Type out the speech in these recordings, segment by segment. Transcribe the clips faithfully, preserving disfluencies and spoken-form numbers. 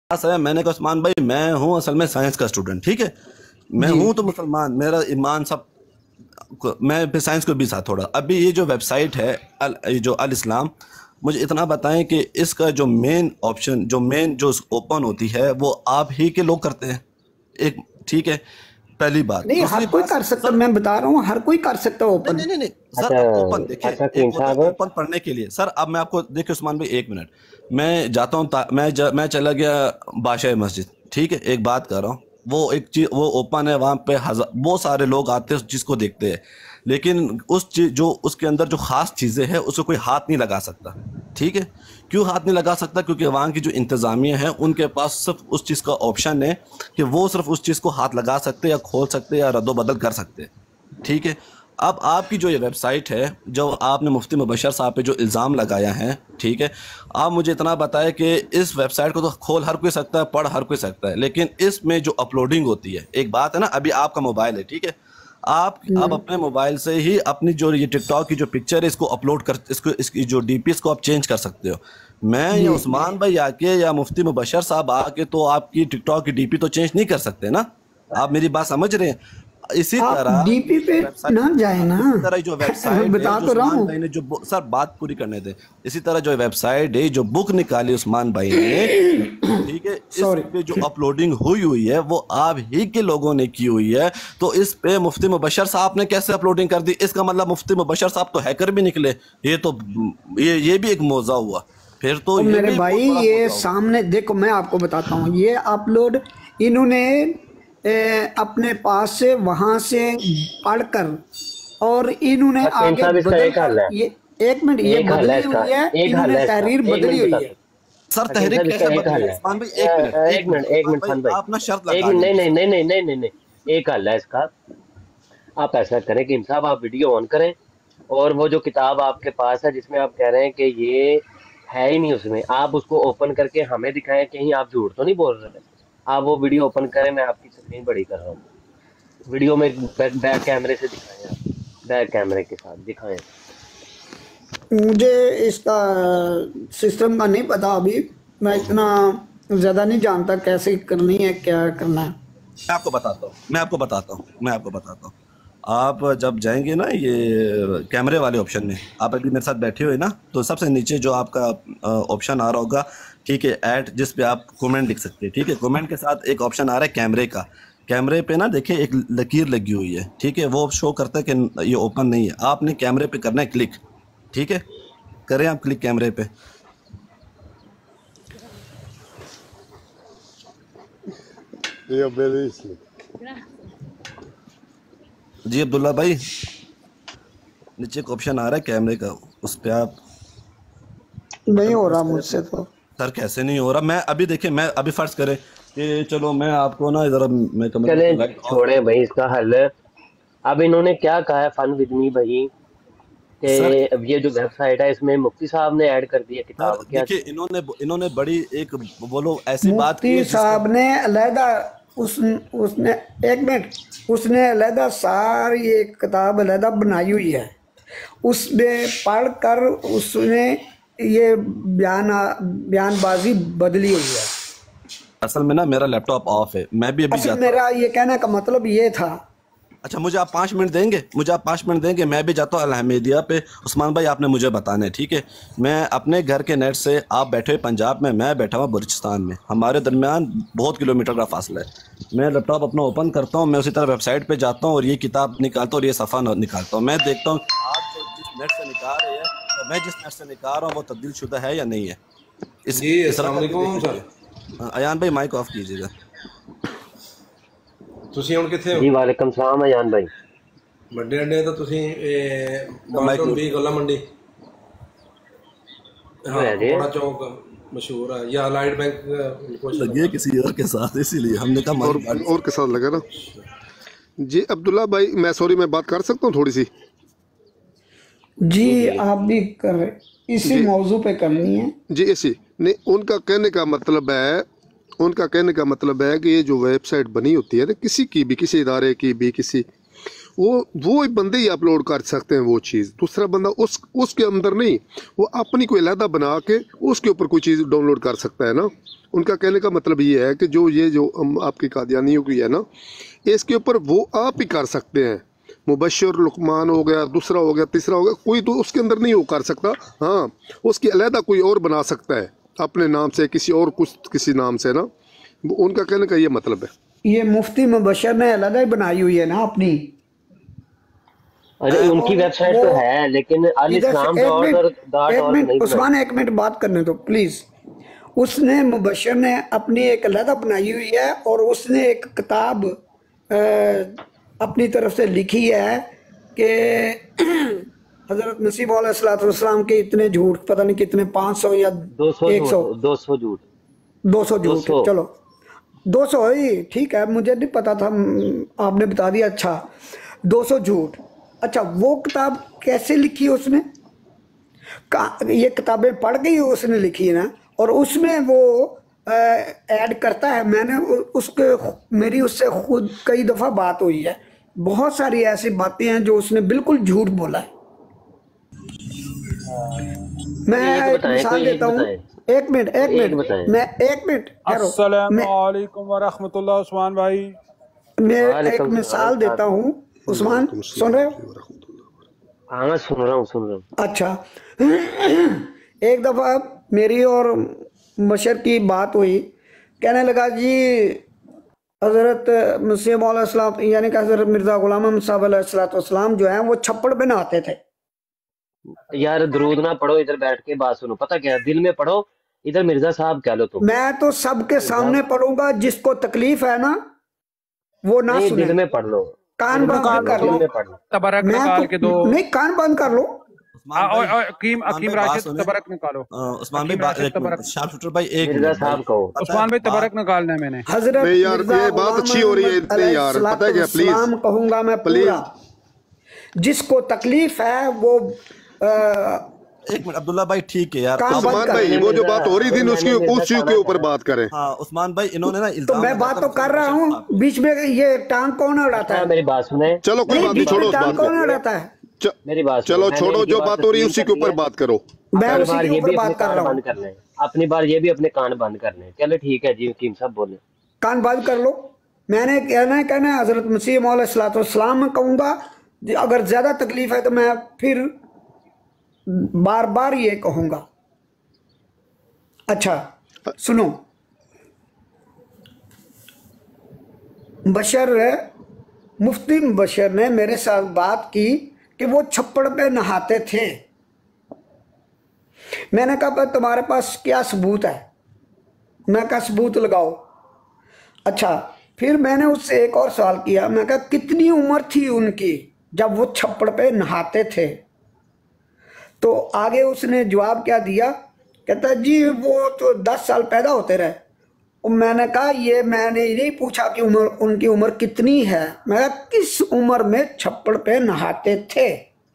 ہے میں نے کہا عثمان بھائی میں ہوں اصل میں سائنس کا اسٹوڈنٹ، ٹھیک ہے، میں ہوں تو مسلمان، میرا ایمان سب، میں پھر سائنس کو بھی ساتھ تھوڑا. ابھی یہ جو ویب سائٹ ہے جو الاسلام، مجھے اتنا بتائیں کہ اس کا جو مین آپشن، جو مین جو اوپن ہوتی ہے وہ آپ ہی کے لوگ کرتے ہیں، ایک ٹھیک ہے پہلی بات. نہیں ہر کوئی کر سکتا، میں بتا رہا ہوں ہر کوئی کر سکتا ہے اوپن. نہیں نہیں نہیں سر اوپن دیکھیں، ایک ہوتا ہے اوپن پڑھنے کے لیے. سر اب میں آپ کو دیکھیں عثمان بھائی ایک منٹ، میں جاتا ہوں میں میں چلا گیا بادشاہ مسجد، ٹھیک ہے، ایک بات کر رہا ہوں، وہ ایک چیز وہ اوپن ہے، وہاں پہ بہت سارے لوگ آتے ہیں اس چیز کو دیکھتے ہیں، لیکن اس چیز جو اس کے اندر جو خاص چیزیں ہیں اس کو کوئی ہاتھ نہیں لگا سکتا، ٹھیک ہے. کیوں ہاتھ نہیں لگا سکتا؟ کیونکہ وہاں کی جو انتظامیہ ہے ان کے پاس صرف اس چیز کا آپشن ہے کہ وہ صرف اس چیز کو ہاتھ لگا سکتے یا کھول سکتے یا رد و بدل کر سکتے، ٹھیک ہے. اب آپ کی جو یہ ویب سائٹ ہے، جو آپ نے مفتی مبشر صاحب پہ جو الزام لگایا ہے، ٹھیک ہے، آپ مجھے اتنا بتائیں کہ اس ویب سائٹ کو تو کھول ہر کوئی سکتا ہے، پڑھ ہر کوئی سکتا ہے، لیکن اس میں جو اپلوڈنگ ہوتی ہے، ایک بات ہے نا، ابھی آپ کا موبائل ہے، ٹھیک ہے، آپ اب اپنے موبائل سے ہی اپنی جو یہ ٹک ٹاک کی جو پکچر ہے اس کو اپلوڈ کر، اس کو اس کی جو ڈی پی اس کو آپ چینج کر سکتے ہو. میں یا عثمان بھائی آ کے یا مفتی مبشر صاحب آ کے تو آپ کی ٹک ٹاک کی ڈی پی تو چینج نہیں کر سکتے نا. آپ میری بات سمجھ رہے ہیں؟ اسی طرح ڈی پی پہ نہ جائیں نا، اسی طرح جو ویب سائٹ ہے بتا جو تو رہا عثمان ہوں. بھائی نے جو سر بات پوری کرنے دیں، اسی طرح جو ویب سائٹ ہے جو بک نکالی عثمان بھائی نے، ٹھیک ہے، اس پہ جو اپلوڈنگ ہوئی ہوئی ہے وہ آپ ہی کے لوگوں نے کی ہوئی ہے. تو اس پہ مفتی مبشر صاحب نے کیسے اپلوڈنگ کر دی؟ اس کا مطلب مفتی مبشر صاحب تو ہیکر بھی نکلے. یہ تو یہ یہ بھی ایک موضوع ہوا پھر تو. میرے بھائی یہ سامنے دیکھو، میں آپ کو بتاتا ہوں، یہ اپلوڈ انہوں نے اپنے پاس سے وہاں سے پڑھ کر اور انہوں نے آگے بدل، یہ ایک منٹ یہ بدلی ہوئی ہے، انہوں نے تحریر بدلی ہوئی ہے. سر تحریر کیسے بدلی ہے عثمان بھائی؟ ایک منٹ ایک منٹ آپ نا شرط لگا دیں. نہیں نہیں نہیں نہیں نہیں نہیں ایک حل ہے اس کا. آپ ایسا کریں کہ صاحب آپ ویڈیو آن کریں اور وہ جو کتاب آپ کے پاس ہے جس میں آپ کہہ رہے ہیں کہ یہ ہے ہی نہیں اس میں، آپ اس کو اوپن کر کے ہمیں دکھائیں، کہیں آپ جھوٹ تو نہیں بول رہے. آپ وہ ویڈیو اوپن کریں، میں آپ کی اسکرین بڑی کر رہا ہوں، ویڈیو میں بیک کیمرے سے دکھائیں، آپ بیک کیمرے کے ساتھ دکھائیں. مجھے اس کا سسٹم کا نہیں پتا، ابھی میں اتنا زیادہ نہیں جانتا کیسے کرنی ہے، کیا کرنا ہے. میں آپ کو بتاتا ہوں میں آپ کو بتاتا ہوں میں آپ کو بتاتا ہوں آپ جب جائیں گے نا یہ کیمرے والے آپشن میں، آپ ابھی میرے ساتھ بیٹھے ہوئے نا، تو سب سے نیچے جو آپ کا آپشن آ رہا ہوگا، ٹھیک ہے، ایڈ، جس پہ آپ کومنٹ لکھ سکتے ہیں، ٹھیک ہے، کومنٹ کے ساتھ ایک آپشن آ رہا ہے کیمرے کا. کیمرے پہ نا دیکھیں ایک لکیر لگی ہوئی ہے، ٹھیک ہے، وہ شو کرتا ہے کہ یہ اوپن نہیں ہے. آپ نے کیمرے پہ کرنا ہے کلک، ٹھیک ہے، کریں آپ کلک کیمرے پہ. جی عبداللہ بھائی، نیچے ایک آپشن آ رہا ہے کیمرے کا، اس پہ آپ. نہیں ہو رہا مجھ سے تو. سر کیسے نہیں ہو رہا؟ میں ابھی دیکھیں، میں ابھی فرض کریں کہ چلو میں آپ کو نا ذرا میں چلیں چھوڑیں بھائی اس کا حل. اب انہوں نے کیا کہا ہے فن ود می بھائی کہ یہ جو ویب سائٹ ہے اس میں مفتی صاحب نے ایڈ کر دی ہے کتاب. کیا دیکھیے انہوں نے انہوں نے بڑی ایک وہ لوگ ایسی بات کی، مفتی صاحب نے علیحدہ اس اس نے ایک منٹ اس نے علیحدہ ساری ایک کتاب علیحدہ بنائی ہوئی ہے، اس میں پڑھ کر اس نے یہ بیان بیان بازی بدلی ہوئی ہے. اصل میں نا میرا لیپ ٹاپ آف ہے، میں بھی ابھی اصل میرا یہ کہنے کا مطلب یہ تھا. اچھا مجھے آپ پانچ منٹ دیں گے مجھے آپ پانچ منٹ دیں گے میں بھی جاتا ہوں الحمیدیہ پہ. عثمان بھائی آپ نے مجھے بتانا ہے، ٹھیک ہے، میں اپنے گھر کے نیٹ سے، آپ بیٹھے ہوئے پنجاب میں، میں بیٹھا ہوا بلوچستان میں، ہمارے درمیان بہت کلو میٹر کا فاصلہ ہے. میں لیپ ٹاپ اپنا اوپن کرتا ہوں، میں اسی طرح ویب سائٹ پہ جاتا ہوں اور یہ کتاب نکالتا ہوں اور یہ صفحہ نکالتا ہوں. میں دیکھتا ہوں آپ جو جس نیٹ سے نکال رہے ہیں اور میں جس نیٹ سے نکال رہا ہوں وہ تبدیل شدہ ہے یا نہیں ہے. جی السلام علیکم سر. ایان بھائی مائک آف کیجیے گا. ਤੁਸੀਂ ਹੁਣ ਕਿੱਥੇ ਹੋ؟ ਜੀ ਵਾਲੇਕਮ ਸਲਾਮ ਅਯਾਨ ਭਾਈ. ਵੱਡੇ ਅੱਡੇ ਤਾਂ ਤੁਸੀਂ ਬਾਲਟਨ ਵੀ ਗੋਲਾ ਮੰਡੀ, हाँ बड़ा चौक मशहूर है, या लाइट बैंक लगे किसी और के साथ, इसीलिए हमने कहा और, और के साथ लगा ना. जी अब्दुल्ला भाई, मैं सॉरी मैं बात कर सकता हूँ थोड़ी सी? जी आप भी कर रहे, इसी मौजू पे करनी है. जी इसी नहीं, उनका कहने का मतलब है उनका कहने का मतलब है कि ये जो वेबसाइट बनी होती है ना किसी की भी, किसी इदारे की भी, किसी वो वो बंदे ही अपलोड कर सकते हैं वो चीज़, दूसरा बंदा उस उसके अंदर नहीं, वो अपनी कोई अलहदा बना के उसके ऊपर कोई चीज़ डाउनलोड कर सकता है ना। उनका कहने का मतलब ये है कि जो ये जो आपकी कादियानियों की है ना, इसके ऊपर वो आप ही कर सकते हैं। मुबशर लुकमान हो गया, दूसरा हो गया, तीसरा हो गया, कोई तो उसके अंदर नहीं वो कर सकता। हाँ, उसकी अलहदा कोई और बना सकता है अपने नाम से, किसी और कुछ किसी नाम से ना। उनका कहने का ये मतलब है। ये मुफ्ती मुबशर ने अलग ही बनाई हुई है ना अपनी। अरे उनकी वेबसाइट तो है, लेकिन अल इस्लाम डॉट और डॉट और नहीं। उस्मान एक मिनट बात करने दो प्लीज। उसने मुबशर ने अपनी एक अलग बनाई हुई है और उसने एक किताब अपनी तरफ से लिखी है कि हजरत मसीह अलैहिस्सलाम के इतने झूठ, पता नहीं कितने, पाँच सौ या दो सौ एक सौ दो सौ झूठ दो सौ झूठ, चलो दो सौ ही ठीक है, मुझे नहीं पता था, आपने बता दिया। अच्छा, दो सौ झूठ। अच्छा, वो किताब कैसे लिखी उसने? ये किताबें पढ़ गई उसने लिखी है ना, और उसमें वो ऐड करता है। मैंने उसके मेरी उससे खुद कई दफ़ा बात हुई है, बहुत सारी ऐसी बातें हैं जो उसने बिल्कुल झूठ बोला है। मैं एक मिसाल देता हूँ, एक मिनट एक मिनट मैं एक मिनट अस्सलाम वालेकुम व रहमतुल्लाह। उस्मान भाई, मैं एक मिसाल देता हूँ। उस्मान सुन रहे हो? हाँ सुन रहा हूँ सुन रहा हूँ। अच्छा, एक दफ़ा मेरी और बशर की बात हुई, कहने लगा जी हज़रत मसीह मौला अलैहिस्सलाम यानी कि हज़रत मिर्ज़ा ग़ुलाम अहमद साहब अलैहिस्सलाम जो हैं वो छप्पड़ पे नहाते थे। यार दरूद ना पढ़ो, इधर बैठ के बात सुनो। पता क्या, दिल में पढ़ो, इधर मिर्जा साहब कह लो तुम। मैं तो सबके सामने पढ़ूंगा, जिसको तकलीफ है ना वो ना सुने। दिल में पढ़ लो, कान बंद कर लो, तबरक निकाल के दो। नहीं, कान बंद कर लो। अकीम अकीम राशिद तबरक निकालो। उस्मान भाई, शार्प शूटर भाई, एक मिर्जा साहब कहो। उस्मान भाई तबरक निकालना है मैंने। हजरत यार ये बात अच्छी हो रही है इतने यार, पता है क्या, प्लीज कहूंगा मैं पूरा, जिसको तकलीफ है वो आ, एक मिनट अब्दुल्ला भाई, ठीक है यार। उस्मान भाई, वो जो बात हो रही थी उसकी उस चीज के ऊपर बात करें। हाँ उस्मान भाई, इन्होंने ना तो मैं बात तो कर रहा हूँ, बीच में ये टांग कौन उड़ाता है? मेरी बात सुने। चलो कोई बात नहीं, छोड़ो टांग कौन उड़ाता है? मेरी बात चलो छोड़ो, जो बात हो रही है उसी के ऊपर बात करो। मैं उसी के ऊपर बात कर रहा हूँ। अपनी बार ये भी अपने कान बंद करने हैं। चलो ठीक है जी, हकीम साहब बोले। कान बंद कर लो। मैंने कहना है कहना है हजरत मसीह मौला अलैहिस्सलाम में कहूँगा, अगर ज्यादा तकलीफ है तो मैं फिर बार बार ये कहूँगा। अच्छा सुनो, बशर मुफ्ती बशर ने मेरे साथ बात की कि वो छप्पड़ पे नहाते थे। मैंने कहा तुम्हारे पास क्या सबूत है? मैं कहा सबूत लगाओ। अच्छा, फिर मैंने उससे एक और सवाल किया, मैं कहा कितनी उम्र थी उनकी जब वो छप्पड़ पे नहाते थे? तो आगे उसने जवाब क्या दिया, कहता जी वो तो दस साल पैदा होते रहे। और मैंने कहा ये मैंने नहीं पूछा कि उम्र उनकी उम्र कितनी है, मैं किस उम्र में छप्पड़ पे नहाते थे।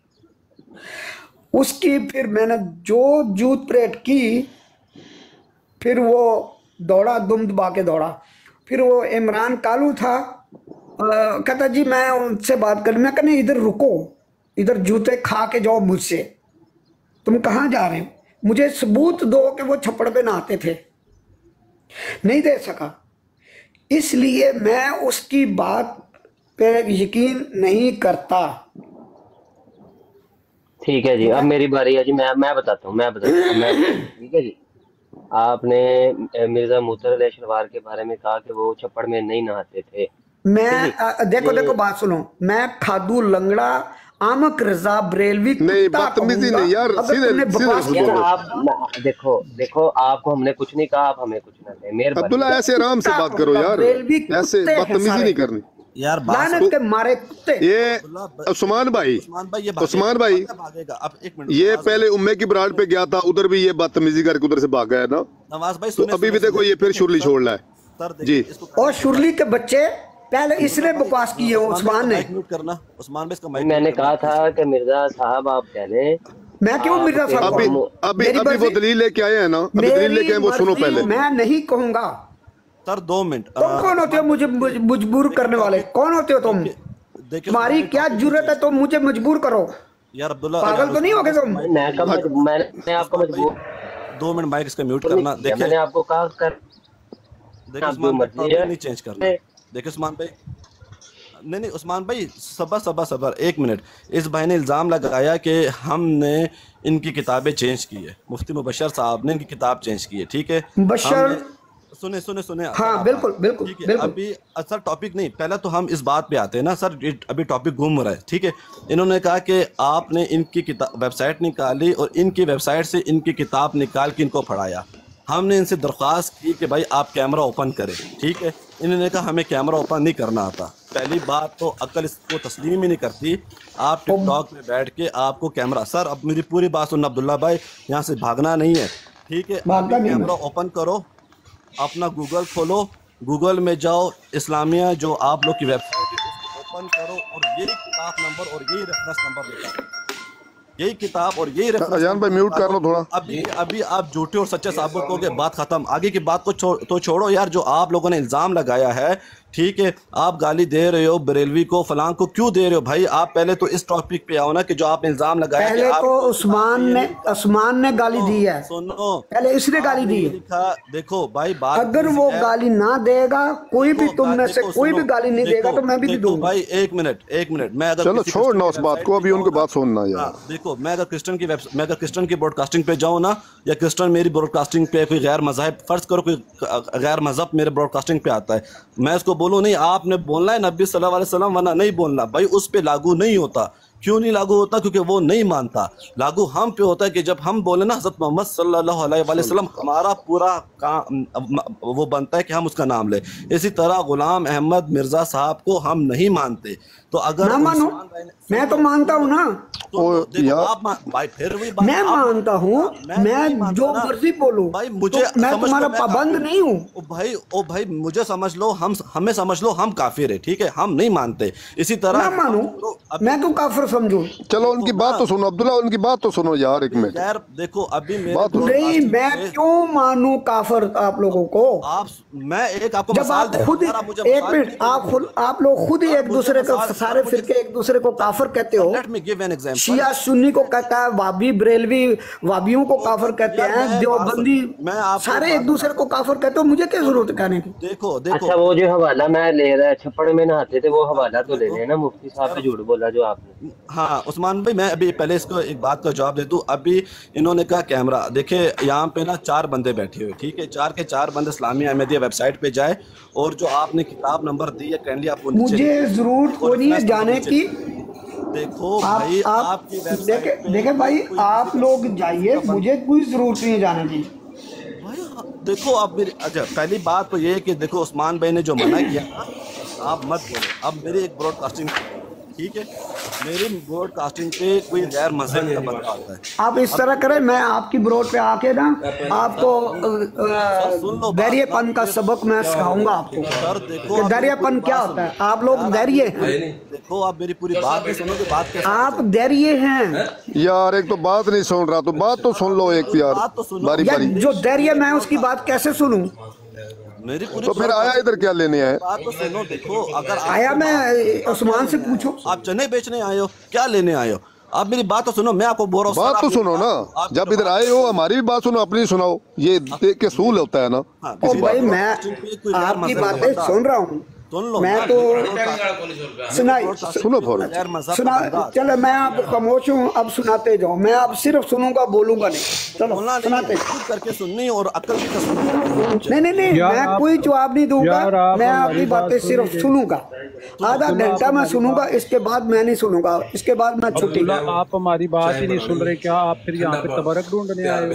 उसकी फिर मैंने जो जूत परेड की, फिर वो दौड़ा, दुम दबा के दौड़ा। फिर वो इमरान कालू था, आ, कहता जी मैं उनसे बात कर, मैं कहने इधर रुको, इधर जूते खा के जाओ मुझसे, तुम कहाँ जा रहे हो? मुझे सबूत दो कि वो छप्पड़ पे नहाते थे। नहीं दे सका, इसलिए मैं उसकी बात पे यकीन नहीं करता। ठीक है जी, अब मेरी बारी है जी। मैं मैं बताता हूँ मैं बताता हूँ मैं ठीक है जी। आपने मिर्जा मुतर शलवार के बारे में कहा कि वो छप्पड़ में नहीं नहाते थे। मैं देखो देखो बात सुनो, मैं खादू लंगड़ा आमक रजा बरेलवी नहीं, बदतमीजी नहीं यार, सीधे सीधे आप देखो देखो, आपको हमने कुछ नहीं कहा, आप हमें कुछ ना कहें। मेरे अब्दुल्ला ऐसे आराम से बात करो यार, ऐसे बदतमीजी नहीं करनी यार। लानत के मारे कुत्ते। ये उस्मान भाई, उस्मान भाई ये पहले उम्मे की बराड़ पे गया था, उधर भी ये बदतमीजी करके उधर से भाग गया ना। नवाज भाई तो अभी भी देखो ये फिर शुरली छोड़ रहा है जी। और शुरली के बच्चे पहले इसने बकवास की है उस्मान ने। करना उस्मान भाई, इसका मैंने कहा था कि मिर्जा साहब आप कह लें। मैं क्यों मिर्जा साहब? अभी अभी अभी वो दलील लेके आए हैं ना, अभी दलील लेके आए, वो सुनो पहले। मैं नहीं कहूंगा सर, दो मिनट। तुम कौन होते हो मुझे मजबूर करने वाले? कौन होते हो तुम? तुम्हारी क्या जरूरत है, तुम मुझे मजबूर करो यार अब्दुल्ला, पागल तो नहीं हो गए तुम? मैं कब मजबूर- मैंने आपको मजबूर दो मिनट माइक इसका म्यूट करना। देखिए मैंने आपको कहा कर देखिए उस्मान भाई टॉपिक नहीं चेंज करना। देखिए उस्मान भाई, नहीं नहीं उस्मान भाई सबर सबर सबर एक मिनट। इस भाई ने इल्ज़ाम लगाया कि हमने इनकी किताबें चेंज की है, मुफ्ती मुबशर साहब ने इनकी किताब चेंज की है, ठीक है। बशर सुने सुने सुने हाँ बिल्कुल बिल्कुल ठीक है। बिल्कुल। अभी सर टॉपिक नहीं, पहले तो हम इस बात पे आते हैं ना सर, ये अभी टॉपिक घूम रहा है, ठीक है। इन्होंने कहा कि आपने इनकी किताब वेबसाइट निकाली और इनकी वेबसाइट से इनकी किताब निकाल के इनको पढ़ाया। हमने इनसे दरख्वास्त की कि भाई आप कैमरा ओपन करें, ठीक है। इन्होंने कहा हमें कैमरा ओपन नहीं करना आता। पहली बात तो अक्ल इसको तस्लीम ही नहीं करती। आप टिकटॉक में बैठ के आपको कैमरा, सर अब मेरी पूरी बात सुनना अब्दुल्ला भाई, यहाँ से भागना नहीं है, ठीक है। कैमरा ओपन करो, अपना गूगल खोलो, गूगल में जाओ, इस्लामिया जो आप लोग की वेबसाइट है उसको ओपन करो और यही किताब नंबर और यही रेफरेंस नंबर निकालो, यही किताब और यही रेफरेंस। अजान भाई म्यूट कर लो थोड़ा। अभी अभी आप झूठे और सच्चे साबित हो गए, बात खत्म। आगे की बात को छो, तो छोड़ो यार। जो आप लोगों ने इल्ज़ाम लगाया है, ठीक है, आप गाली दे रहे हो बरेलवी को, फलां को, क्यों दे रहे हो भाई? आप पहले तो इस टॉपिक पे आओ ना कि जो आपने इल्ज़ाम लगाया। पहले तो उस्मान ने उस्मान ने गाली दी है, सुनो पहले इसने गाली दी है। लिखा देखो भाई बात, अगर वो गाली ना देगा, कोई भी तुम में से कोई भी गाली नहीं देगा तो मैं भी नहीं दूंगा। भाई एक मिनट एक मिनट मैं अगर चलो छोड़ना उस बात को, अभी उनकी बात सुनना यार। देखो मैं अगर क्रिश्चियन की वेब मैं अगर क्रिश्चियन की ब्रॉडकास्टिंग पे जाऊँ ना, या क्रिश्चियन मेरी ब्रॉडकास्टिंग पे कोई गैर मज़हब, फर्ज करो कोई गैर मज़हब मेरे ब्रॉडकास्टिंग पे आता है, मैं उसको बोलूँ नहीं आपने बोलना है नबी सल्लल्लाहु अलैहि वसल्लम वरना नहीं बोलना, भाई उस पे लागू नहीं होता। क्यों नहीं लागू होता? क्योंकि वो नहीं मानता। लागू हम पे होता है कि जब हम बोले ना हज़रत मोहम्मद सल्लल्लाहु अलैहि वसल्लम, हमारा पूरा काम वो बनता है कि हम उसका नाम ले। इसी तरह गुलाम अहमद मिर्ज़ा साहब को हम नहीं मानते। तो अगर ना मानो, मैं तो मानता हूँ ना, तो देखो आप भाई फिर भी मैं मानता हूँ, मैं जो मर्जी बोलूँ भाई, मुझे तो मैं तुम्हारा पाबंद नहीं हूँ। ओ भाई ओ भाई मुझे समझ लो, हम हमें समझ लो हम काफिर है, ठीक है, हम नहीं मानते। इसी तरह ना मानो, मैं तो काफिर समझूं। चलो उनकी बात तो सुनो अब्दुल्ला, उनकी बात तो सुनो यार एक मिनट यार। देखो अभी मेरे नहीं, मैं क्यों मानूं काफिर आप लोगों को? आप मैं एक आपको जब आप खुद एक मिनट आप खुद आप लोग खुद ही एक दूसरे को, सारे फिरके एक दूसरे को काफिर कहते हो। Let me give an example. शिया सुन्नी को कहता है, वाबी बरेलवी वाबियों को काफिर कहते हैं, देवबंदी सारे एक दूसरे को काफिर कहते हो। मुझे क्या जरूरत है कहने की? देखो देखो अच्छा वो जो हवाला मैं ले रहा है, छप्पड़ में नहाते थे, वो हवाला तो ले लेना। मुफ्ती साहब ने झूठ बोला जो आपने। हाँ उस्मान भाई, मैं अभी पहले इसको एक बात का जवाब दे दूं। अभी इन्होंने कहा कैमरा, देखिए यहाँ पे ना चार बंदे बैठे हुए, ठीक है, चार के चार बंदे इस्लामिया अहमदिया वेबसाइट पे जाए और जो आपने किताब नंबर दी है काइंडली आप मुझे जरूरत को नहीं है जाने की। देखो आप, भाई आप, आपकी देखे देखे भाई आप लोग जाइए, मुझे कोई जरूरत नहीं है जाने की। देखो आप मेरी, अच्छा पहली बात तो ये है कि देखो उस्मान भाई ने जो मना किया ना, आप मत बोलो। अब मेरी एक ब्रॉडकास्टिंग, ठीक है, मेरी ब्रॉडकास्टिंग पे कोई गैर मजहब का बंदा आता है, आप इस तरह करें, मैं आपकी ब्रॉड पे आके ना आपको धैर्यपन का सबक मैं सिखाऊंगा आपको। सर देखो धैर्यपन क्या होता है? आप लोग धैर्य हैं। देखो आप मेरी पूरी बात नहीं सुनोगे, बात कैसे? आप धैर्य हैं यार। एक तो बात नहीं सुन रहा, तो बात तो सुन लो एक यार, बारी यार। बारी। जो धैर्य, मैं उसकी बात कैसे सुनूं? मेरी पूरी तो फिर आया इधर क्या लेने आए? बात तो सुनो। देखो अगर आया मैं उस्मान से पूछो, आप चने बेचने आए हो, क्या लेने आए हो? आप मेरी बात तो सुनो, मैं आपको बोल रहा हूँ। बात तो सुनो ना, जब इधर आए हो हमारी भी बात सुनो, अपनी सुनाओ। ये देख के सूल होता है ना। ओ भाई मैं आपकी बातें सुन रहा हूँ, सुन लो। मैं तो सुनाई सुनो फोन सुना। चलो मैं आप खामोश हूँ, अब सुनाते जाओ। मैं अब सिर्फ सुनूंगा, बोलूंगा नहीं। चलो सुनाते करके सुननी और अकल की नहीं नहीं नहीं मैं कोई जवाब नहीं दूंगा, मैं आपकी बातें सिर्फ सुनूंगा। आधा घंटा मैं सुनूंगा, इसके बाद मैं नहीं सुनूंगा, इसके बाद मैं छुट्टी। आप हमारी बात ही नहीं सुन रहे, क्या आप फिर यहाँ पे तबरक ढूंढने आए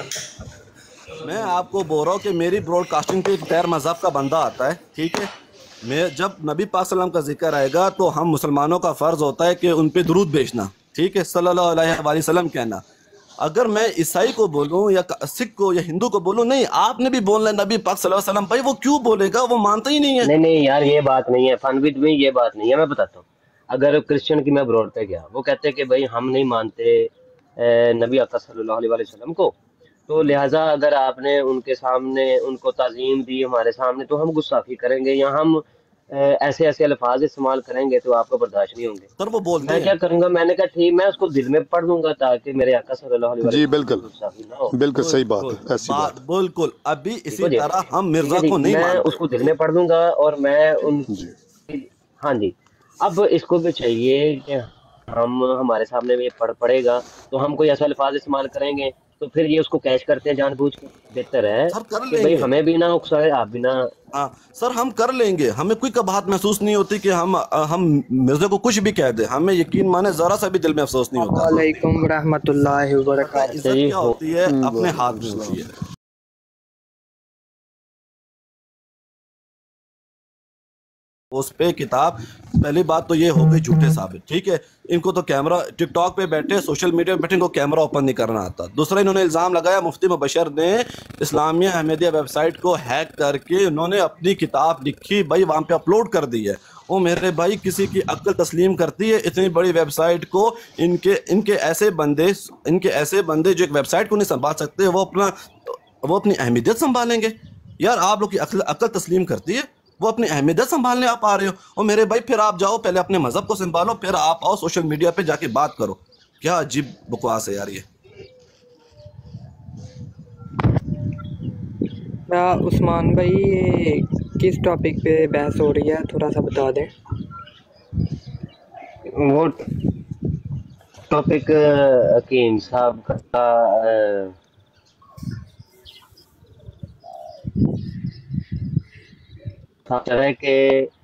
हो? मैं आपको बोल रहा हूँ कि मेरी ब्रॉडकास्टिंग पे एक गैर मजहब का बंदा आता है, ठीक है। मैं जब नबी पाक सल्लल्लाहु अलैहि वसल्लम का जिक्र आएगा तो हम मुसलमानों का फ़र्ज़ होता है कि उन पे दुरूद भेजना, ठीक है, सल्लल्लाहु अलैहि वसल्लम कहना। अगर मैं ईसाई को बोलूं या सिख को या हिंदू को बोलूं, नहीं आपने भी बोलना है नबी पाक सल्लल्लाहु अलैहि वसल्लम, भाई वो क्यों बोलेगा? वो मानता ही नहीं है। नहीं नहीं यार ये बात नहीं है, फनविद में ये बात नहीं है। मैं बताता हूँ, अगर क्रिश्चियन की मैं ब्रॉड पे गया, वो कहते हैं कि भाई हम नहीं मानते नबी आका सल्लल्लाहु अलैहि वसल्लम को, तो लिहाजा अगर आपने उनको सामने उनको ताज़ीम दी हमारे सामने, तो हम गुस्ताखी करेंगे या हम ایسے ایسے الفاظ استعمال کریں گے تو آپ کو برداشت نہیں ہوں گے. سر وہ بولتے میں ہیں کیا کروں گا, میں نے کہا ٹھیک میں اس کو دل میں پڑھ دوں گا تاکہ میرے آقا صلی اللہ علیہ جی وسلم بالکل نہ ہو. بالکل صحیح بات ہے, ایسی بات بات بالکل ابھی اسی جی طرح ہم ٹھیک مرزا ہے جی, کو نہیں میں مانتے. اس کو دل میں پڑھ دوں گا اور میں ان جی. ہاں جی. اب اس کو بھی چاہیے کہ ہم ہمارے سامنے میں یہ پڑھ پڑے گا تو ہم کوئی ایسا الفاظ استعمال کریں گے تو پھر یہ اس کو کیچ کرتے ہیں جان بوجھ کے. بہتر ہے سر کر کہ لیں بھئی گے. ہمیں بھی نہ اکسائے آپ بھی نہ. ہاں سر ہم کر لیں گے, ہمیں کوئی کباہت محسوس نہیں ہوتی کہ ہم ہم مرزا کو کچھ بھی کہہ دیں, ہمیں یقین مانے ذرا سا بھی دل میں افسوس نہیں ہوتا. وعلیکم ورحمۃ اللہ پتہ ہے وبرکاتہ. عزت کیا ہوتی ہے, اپنے وعلیکم ہاتھ میں السلام. ہوتی ہے. اس پہ کتاب, پہلی بات تو یہ ہو گئی جھوٹے ثابت, ٹھیک ہے. ان کو تو کیمرہ ٹک ٹاک پہ بیٹھے سوشل میڈیا پہ بیٹھے ان کو کیمرہ اوپن نہیں کرنا آتا. دوسرا انہوں نے الزام لگایا مفتی مبشر نے اسلامیہ احمدیہ ویب سائٹ کو ہیک کر کے انہوں نے اپنی کتاب لکھی بھائی وہاں پہ اپلوڈ کر دی ہے. وہ میرے بھائی کسی کی عقل تسلیم کرتی ہے اتنی بڑی ویب سائٹ کو؟ ان کے ان کے ایسے بندے ان کے ایسے بندے جو ایک ویب سائٹ کو نہیں سنبھال سکتے وہ اپنا وہ اپنی احمدیت سنبھالیں گے؟ یار آپ لوگ کی عقل عقل تسلیم کرتی ہے, وہ اپنی احمدیت سنبھالنے آپ آ رہے ہو. اور میرے بھائی پھر آپ جاؤ پہلے اپنے مذہب کو سنبھالو, پھر آپ آؤ سوشل میڈیا پہ جا کے بات کرو. کیا عجیب بکواس ہے یار یہ. عثمان بھائی یہ کس ٹاپک پہ بحث ہو رہی ہے تھوڑا سا بتا دیں. وہ ٹاپک حکیم صاحب کا ہے کہ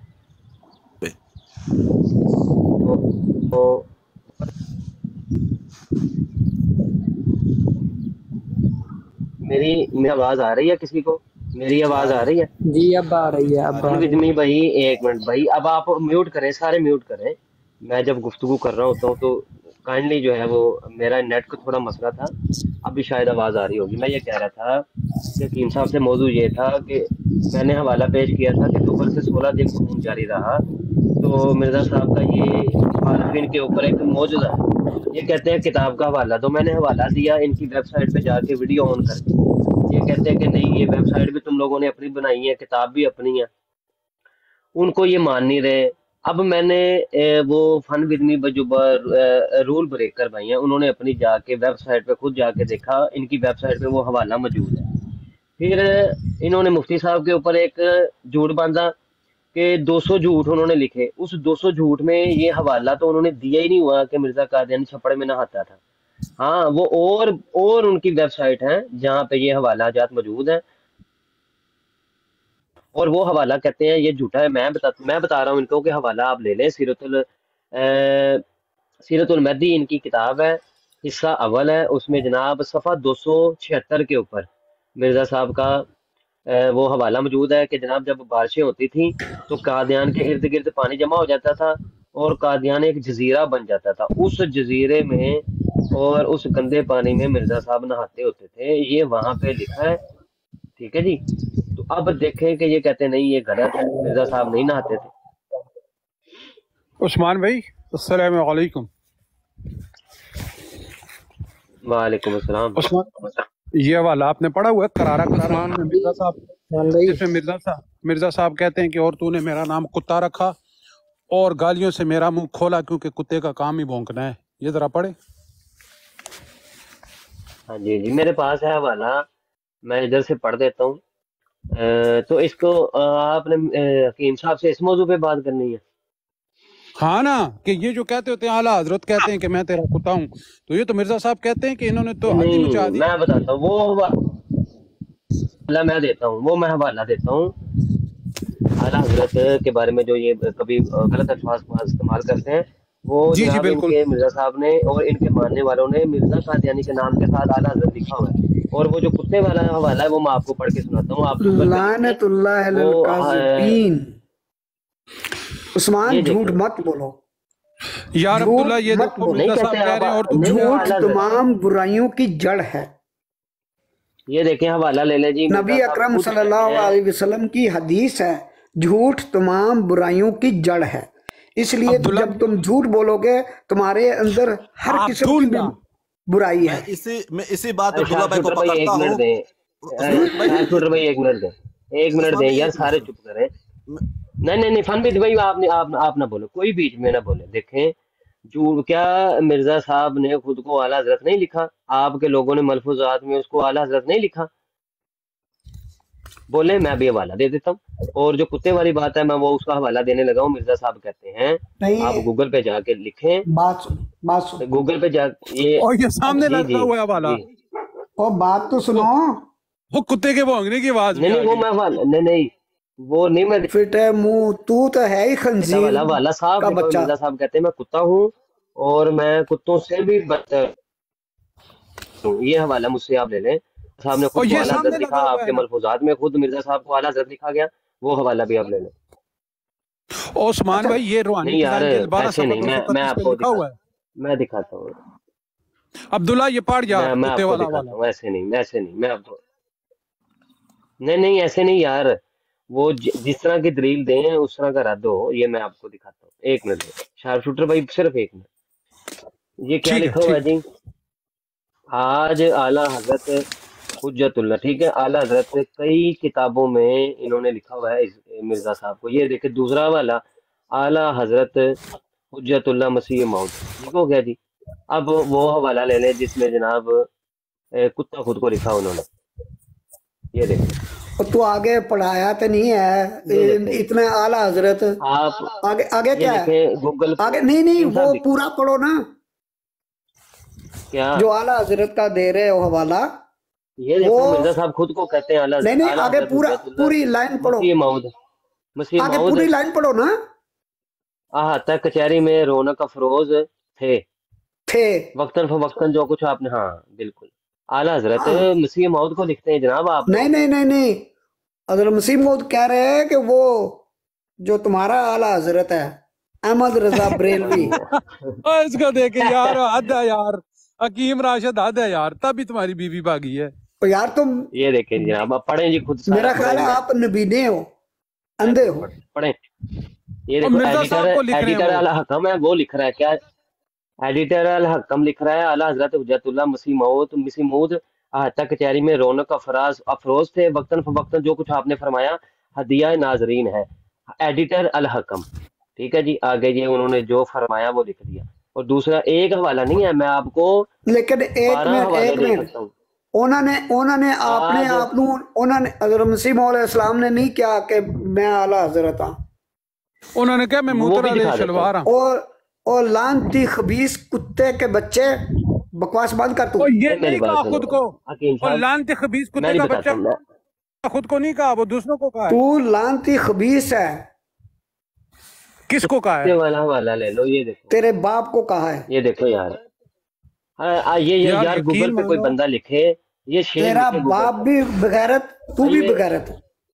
میری میری آواز آ رہی ہے کسی کو؟ میری آواز آ رہی ہے جی اب آ رہی ہے اب آ رہی ہے. بھائی ایک منٹ بھائی, اب آپ میوٹ کریں, سارے میوٹ کریں. میں جب گفتگو کر رہا ہوتا ہوں تو کائنڈلی جو ہے وہ میرا نیٹ کا تھوڑا مسئلہ تھا, اب بھی شاید آواز آ رہی ہوگی. میں یہ کہہ رہا تھا کہ حکیم صاحب سے موضوع یہ تھا کہ میں نے حوالہ پیش کیا تھا کہ دوبر سے سولہ دن خون جاری رہا تو مرزا صاحب کا یہ مخالفین کے اوپر ایک معجزہ ہے. یہ کہتے ہیں کتاب کا حوالہ, تو میں نے حوالہ دیا ان کی ویب سائٹ پہ جا کے ویڈیو آن کر کے. یہ کہتے ہیں کہ نہیں یہ ویب سائٹ بھی تم لوگوں نے اپنی بنائی ہے, کتاب بھی اپنی ہے. ان کو یہ مان نہیں رہے. اب میں نے وہ فن بدنی بجوبر رول بریکر بھائی ہیں, انہوں نے اپنی جا کے ویب سائٹ پہ خود جا کے دیکھا, ان کی ویب سائٹ پہ وہ حوالہ موجود ہے. پھر انہوں نے مفتی صاحب کے اوپر ایک جھوٹ باندھا کہ دو سو جھوٹ انہوں نے لکھے. اس دو سو جھوٹ میں یہ حوالہ تو انہوں نے دیا ہی نہیں ہوا کہ مرزا قادیانی چھپڑ میں نہاتا تھا. ہاں وہ اور اور ان کی ویب سائٹ ہیں جہاں پہ یہ حوالہ جات موجود ہیں, اور وہ حوالہ کہتے ہیں یہ جھوٹا ہے. میں بتا میں بتا رہا ہوں ان کو کہ حوالہ آپ لے لیں. سیرت ال سیرت المہدی ان کی کتاب ہے, حصہ اول ہے, اس میں جناب صفحہ دو سو چھہتر کے اوپر مرزا صاحب کا وہ حوالہ موجود ہے کہ جناب جب بارشیں ہوتی تھیں تو قادیان کے ارد گرد پانی جمع ہو جاتا تھا اور قادیان ایک جزیرہ بن جاتا تھا. اس جزیرے میں اور اس گندے پانی میں مرزا صاحب نہاتے ہوتے تھے, یہ وہاں پہ لکھا ہے. ٹھیک ہے جی, تو اب دیکھیں کہ یہ کہتے نہیں یہ غلط ہے, مرزا صاحب نہیں نہاتے تھے. عثمان بھائی السلام علیکم. وعلیکم السلام. عثمان یہ حوالہ آپ نے پڑھا ہوا ہے کرارا کرارا میں مرزا صاحب جس میں مرزا صاحب مرزا صاحب کہتے ہیں کہ اور تو نے میرا نام کتا رکھا اور گالیوں سے میرا منہ کھولا کیونکہ کتے کا کام ہی بھونکنا ہے. یہ ذرا پڑھے. ہاں جی جی میرے پاس ہے حوالہ, میں ادھر سے پڑھ دیتا ہوں. تو اس کو آپ نے حکیم صاحب سے اس موضوع پہ بات کرنی ہے. ہاں نا, کہ یہ جو کہتے ہوتے ہیں اعلیٰ حضرت کہتے ہیں کہ میں تیرا کتا ہوں, تو یہ تو مرزا صاحب کہتے ہیں کہ انہوں نے تو حد ہی مچا نہیں دی. میں بتاتا ہوں, وہ حوالہ میں دیتا ہوں, وہ میں حوالہ دیتا ہوں. اعلیٰ حضرت کے بارے میں جو یہ کبھی غلط الفاظ استعمال کرتے ہیں وہ جی جی جناب ان بالکل. کے مرزا صاحب نے اور ان کے ماننے والوں نے مرزا قادیانی کے نام کے ساتھ اعلیٰ حضرت لکھا ہوا ہے. اور وہ جو کتے والا حوالہ ہے وہ میں آپ کو پڑھ کے سناتا ہوں. آپ گوگل پہ لعنت اللہ علی وہ الکاذبین. عثمان یہ جھوٹ دیکھیں مت بولو, یار جھوٹ عبداللہ یہ مت دیکھو بولو. نہیں مرزا صاحب کہتے کہہ آپ رہے ہیں اور تو نہیں جھوٹ. جھوٹ اعلیٰ تمام برائیوں کی جڑ ہے. یہ دیکھیں حوالہ لے لیں جی. نبی مرزا صاحب اکرم خود صلی کہتے اللہ ہیں علیہ وسلم کی حدیث ہے جھوٹ تمام برائیوں کی جڑ ہے. اس لیے عبداللہ جب تم جھوٹ بولو گے تمہارے اندر ہر قسم کی عبداللہ برائی میں ہے. اسی میں اسی بات پہ عبداللہ شاہ بھائی کو شوٹر بھائی ایک پکڑتا منٹ ہوں. دیں, عثمان بھائی شاہ شوٹر بھائی ایک منٹ دیں, ایک منٹ عثمان دیں بھائی یار, ایک منٹ سارے سن. چپ کریں. نہیں نہیں نہیں فن بھی بھائی آپ نے آپ آپ نہ بولو، کوئی بیچ میں نہ بولے. دیکھیں جو کیا مرزا صاحب نے خود کو اعلیٰ حضرت نہیں لکھا؟ آپ کے لوگوں نے ملفوظات میں اس کو اعلیٰ حضرت نہیں لکھا؟ بولے میں بھی حوالہ دے دیتا ہوں. اور جو کتے والی بات ہے میں وہ اس کا حوالہ دینے لگا ہوں. مرزا صاحب کہتے ہیں آپ نہیں گوگل پہ جا کے لکھیں، بات سن بات سن گوگل پہ جا یہ اور یہ سامنے جی لگا جی ہوا ہے حوالہ، جی اور بات تو سنو. وہ کتے کے بھونکنے کی آواز نہیں بھی آ نہیں وہ گئی. میں حوالہ نہیں نہیں وہ نہیں میں فٹ ہے منہ، تو تو ہے ہی دیتا خنزیر والا حوالہ صاحب کا لکھا ہوا. بچہ. مرزا صاحب کہتے ہیں میں کتا ہوں اور میں کتوں سے بھی بدتر ہوں. یہ حوالہ مجھ سے آپ لے لیں. صاحب نے اور خود کو یہ اعلیٰ سامنے حضرت لگا لکھا، ہوا آپ ہے کے نا. ملفوظات میں خود مرزا صاحب کو اعلیٰ حضرت لکھا گیا، وہ حوالہ بھی آپ لے لیں. عثمان اچھا بھائی یہ روحانی نہیں یار فضائل جلد بارہ ایسے صفحہ نہیں، دو میں سو میں اکتیس آپ پہ کو لکھا ہوا ہے. دکھاتا میں دکھاتا ہوں عبداللہ یہ پڑھ جا میں میں کتے آپ کو والا دکھاتا والا. ہوں ایسے نہیں ایسے نہیں میں آپ کو نہیں نہیں ایسے نہیں یار، وہ ج- جس طرح کی دلیل دیں اس طرح کا رد ہو. یہ میں آپ کو دکھاتا ہوں، ایک منٹ دیں شارپ شوٹر بھائی، صرف ایک منٹ. یہ کیا ٹھیک ہے لکھا ہوا ہے ٹھیک. جی؟ آج اعلیٰ حضرت حجت اللہ، ٹھیک ہے، اعلیٰ حضرت کئی کتابوں میں انہوں نے لکھا ہوا ہے اس مرزا صاحب کو. یہ دیکھیں دوسرا والا، اعلیٰ حضرت حجت اللہ مسیح موعود، ٹھیک ہو گیا جی. اب وہ حوالہ لے لیں جس میں جناب اے، کتا خود کو لکھا انہوں نے. یہ دیکھیں اور تو آگے پڑھایا تو نہیں ہے یہ ا- دیکھیں اتنا اعلیٰ حضرت. آپ آگے آگے یہ کیا ہے؟ لکھیں گوگل پہ آگے نہیں نہیں حکیم وہ صاحب لکھیں پورا پڑھو نا کیا. جو اعلیٰ حضرت کا دے رہے ہو حوالہ. یہ وہ دیکھو مرزا صاحب خود کو کہتے ہیں اعلیٰ نہیں نہیں اعلیٰ آگے حضرت پورا حجت اللہ پوری لائن پڑھو، مسیح موعود مسیح آگے موعود پوری لائن پڑھو نا. احاطہ کچہری میں رونق افروز تھے تھے. وقتاً فوقتاً جو کچھ آپ نے، ہاں بالکل اعلیٰ حضرت ہاں مسیح موعود کو لکھتے ہیں جناب آپ نہیں لوگ. نہیں نہیں نہیں حضرت مسیح موعود کہہ رہے ہیں کہ وہ جو تمہارا اعلیٰ حضرت ہے احمد رضا بریلوی. اور اس کو دیکھیں یار، حد ہے یار، حکیم راشد حد ہے یار، تبھی تمہاری بیوی بھاگی ہے. تو یار تم، یہ دیکھیں جناب آپ پڑھیں جی، خود سارا میرا خیال پڑھیں. ہے میں آپ نبینے ہو، میں اندھے خود ہو. پڑھ پڑھیں. یہ اور دیکھو مرزا ایڈیٹر صاحب کو لکھ رہے ہیں ایڈیٹر وہ. الحکم ہے، وہ لکھ رہا ہے کیا؟ ایڈیٹر الحکم لکھ رہا ہے اعلیٰ حضرت حجت اللہ مسیح موعود مسیح موعود احاطہ کچہری میں رونق افراز افروز تھے وقتاً فوقتاً جو کچھ آپ نے فرمایا ہدیہ ناظرین ہے. ایڈیٹر الحکم، ٹھیک ہے جی. آگے یہ انہوں نے جو فرمایا وہ لکھ دیا. اور دوسرا ایک حوالہ نہیں ہے، میں آپ کو لیکن ایک بارہ منٹ حوالے ایک دے منٹ سکتا ہوں. انہوں نے انہوں نے آپ نے آج آپ نو انہوں نے حضرت مسیح موعود علیہ السلام نے نہیں کیا کہ میں اعلیٰ حضرت ہوں. انہوں نے کہا میں وہ موتر بھی علیہ دکھا دیتا ہوں. شلوار ہوں. اور اور لعنتی خبیث کتے کے بچے، بکواس بند کر تو. اور یہ نہیں میری نہیں کہا بات سنو خود کو، حکیم اور صاحب، لعنتی خبیث میں کتے نہیں کا بتاتا بچہ ہوں. میں خود کو نہیں کہا، وہ دوسروں کو کہا ہے. تو لعنتی خبیث ہے، کس کو کہا ہے؟ کتے والا حوالہ لے لو. یہ دیکھو تیرے باپ کو کہا ہے. یہ دیکھو یار، ہاں، آ، یہ یہ یار یار گوگل یقین پہ کوئی مانو، بندہ لکھے، یہ شعر تیرا لکھے گوگل باپ پر. بھی بغیرت، تو بھی یہ بغیرت.